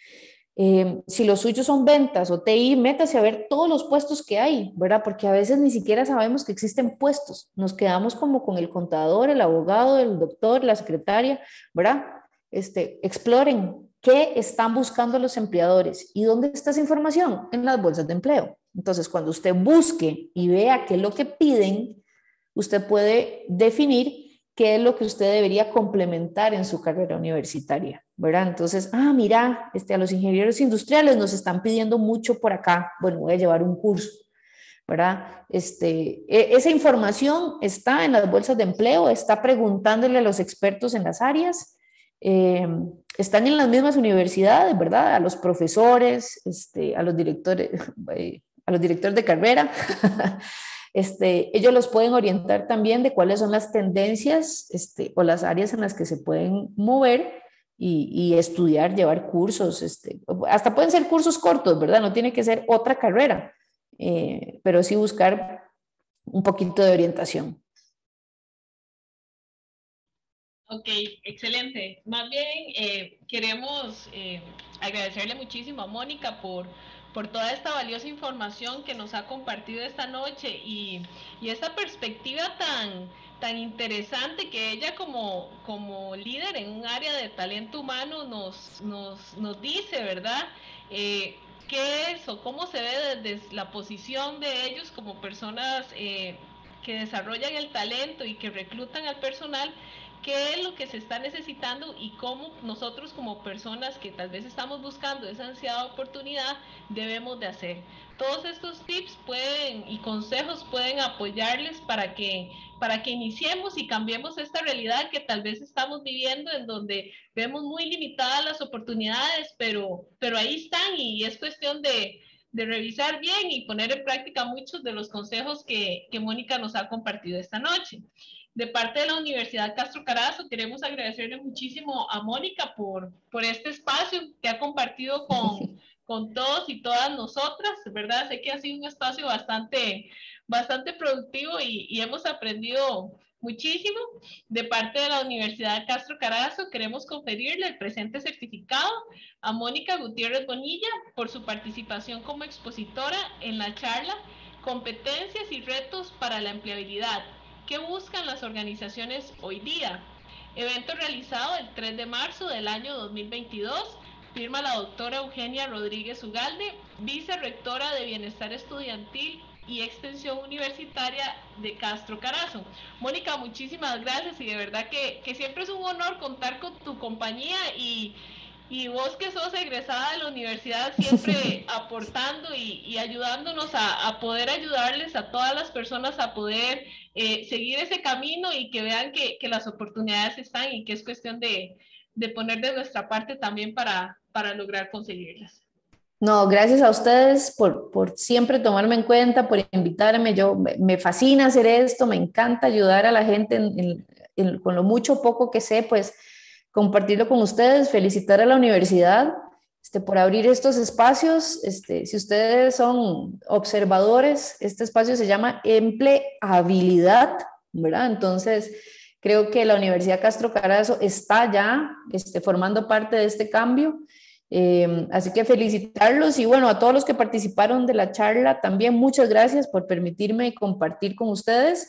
Eh, si los suyos son ventas o T I, métase a ver todos los puestos que hay, ¿verdad? Porque a veces ni siquiera sabemos que existen puestos. Nos quedamos como con el contador, el abogado, el doctor, la secretaria, ¿verdad? Este, exploren qué están buscando los empleadores y dónde está esa información en las bolsas de empleo. Entonces, cuando usted busque y vea qué es lo que piden, usted puede definir qué es lo que usted debería complementar en su carrera universitaria, ¿verdad? Entonces, ah, mira, este, a los ingenieros industriales nos están pidiendo mucho por acá, bueno, voy a llevar un curso, ¿verdad? Este, esa información está en las bolsas de empleo, está preguntándole a los expertos en las áreas, eh, están en las mismas universidades, ¿verdad? A los profesores, este, a los directores, a los directores de carrera. Este, ellos los pueden orientar también de cuáles son las tendencias este, o las áreas en las que se pueden mover y, y estudiar, llevar cursos. Este, hasta pueden ser cursos cortos, ¿verdad? No tiene que ser otra carrera, eh, pero sí buscar un poquito de orientación. Ok, excelente. Más bien eh, queremos eh, agradecerle muchísimo a Mónica por, por toda esta valiosa información que nos ha compartido esta noche y, y esta perspectiva tan, tan interesante que ella como, como líder en un área de talento humano nos, nos, nos dice, ¿verdad? Eh, qué es o cómo se ve desde la posición de ellos como personas eh, que desarrollan el talento y que reclutan al personal, qué es lo que se está necesitando y cómo nosotros como personas que tal vez estamos buscando esa ansiada oportunidad debemos de hacer. Todos estos tips pueden y consejos pueden apoyarles para que, para que iniciemos y cambiemos esta realidad que tal vez estamos viviendo, en donde vemos muy limitadas las oportunidades, pero, pero ahí están y es cuestión de, de revisar bien y poner en práctica muchos de los consejos que, que Mónica nos ha compartido esta noche. De parte de la Universidad Castro Carazo, queremos agradecerle muchísimo a Mónica por, por este espacio que ha compartido con, con todos y todas nosotras, ¿verdad? Sé que ha sido un espacio bastante, bastante productivo y, y hemos aprendido muchísimo. De parte de la Universidad Castro Carazo, queremos conferirle el presente certificado a Mónica Gutiérrez Bonilla por su participación como expositora en la charla Competencias y retos para la empleabilidad. ¿Qué buscan las organizaciones hoy día? Evento realizado el tres de marzo del año dos mil veintidós. Firma la doctora Eugenia Rodríguez Ugalde, vicerrectora de Bienestar Estudiantil y Extensión Universitaria de Castro Carazo. Mónica, muchísimas gracias y de verdad que, que siempre es un honor contar con tu compañía y, y vos que sos egresada de la universidad siempre aportando y, y ayudándonos a, a poder ayudarles a todas las personas a poder eh, seguir ese camino y que vean que, que las oportunidades están y que es cuestión de, de poner de nuestra parte también para, para lograr conseguirlas. No, gracias a ustedes por, por siempre tomarme en cuenta, por invitarme. Yo me fascina hacer esto, me encanta ayudar a la gente en, en, en, con lo mucho o poco que sé, pues compartirlo con ustedes, felicitar a la universidad este, por abrir estos espacios. Este, si ustedes son observadores, este espacio se llama empleabilidad, ¿verdad? Entonces, creo que la Universidad Castro Carazo está ya este, formando parte de este cambio. Eh, así que felicitarlos y bueno, a todos los que participaron de la charla también muchas gracias por permitirme compartir con ustedes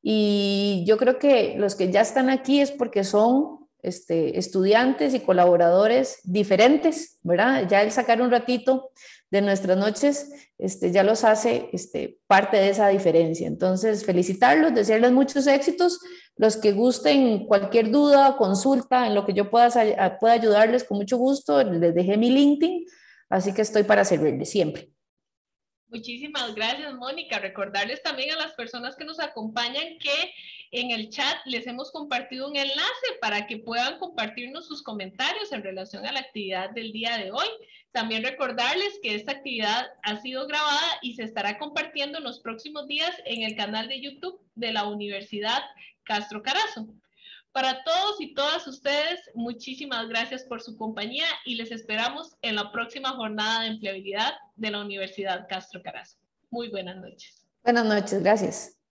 y yo creo que los que ya están aquí es porque son este, estudiantes y colaboradores diferentes, ¿verdad? Ya el sacar un ratito de nuestras noches este, ya los hace este, parte de esa diferencia. Entonces, felicitarlos, desearles muchos éxitos. Los que gusten cualquier duda, consulta, en lo que yo pueda, pueda ayudarles, con mucho gusto, les dejé mi LinkedIn, así que estoy para servirles siempre. Muchísimas gracias, Mónica. Recordarles también a las personas que nos acompañan que en el chat les hemos compartido un enlace para que puedan compartirnos sus comentarios en relación a la actividad del día de hoy. También recordarles que esta actividad ha sido grabada y se estará compartiendo en los próximos días en el canal de YouTube de la Universidad Castro Carazo. Para todos y todas ustedes, muchísimas gracias por su compañía y les esperamos en la próxima jornada de empleabilidad de la Universidad Castro Carazo. Muy buenas noches. Buenas noches, gracias.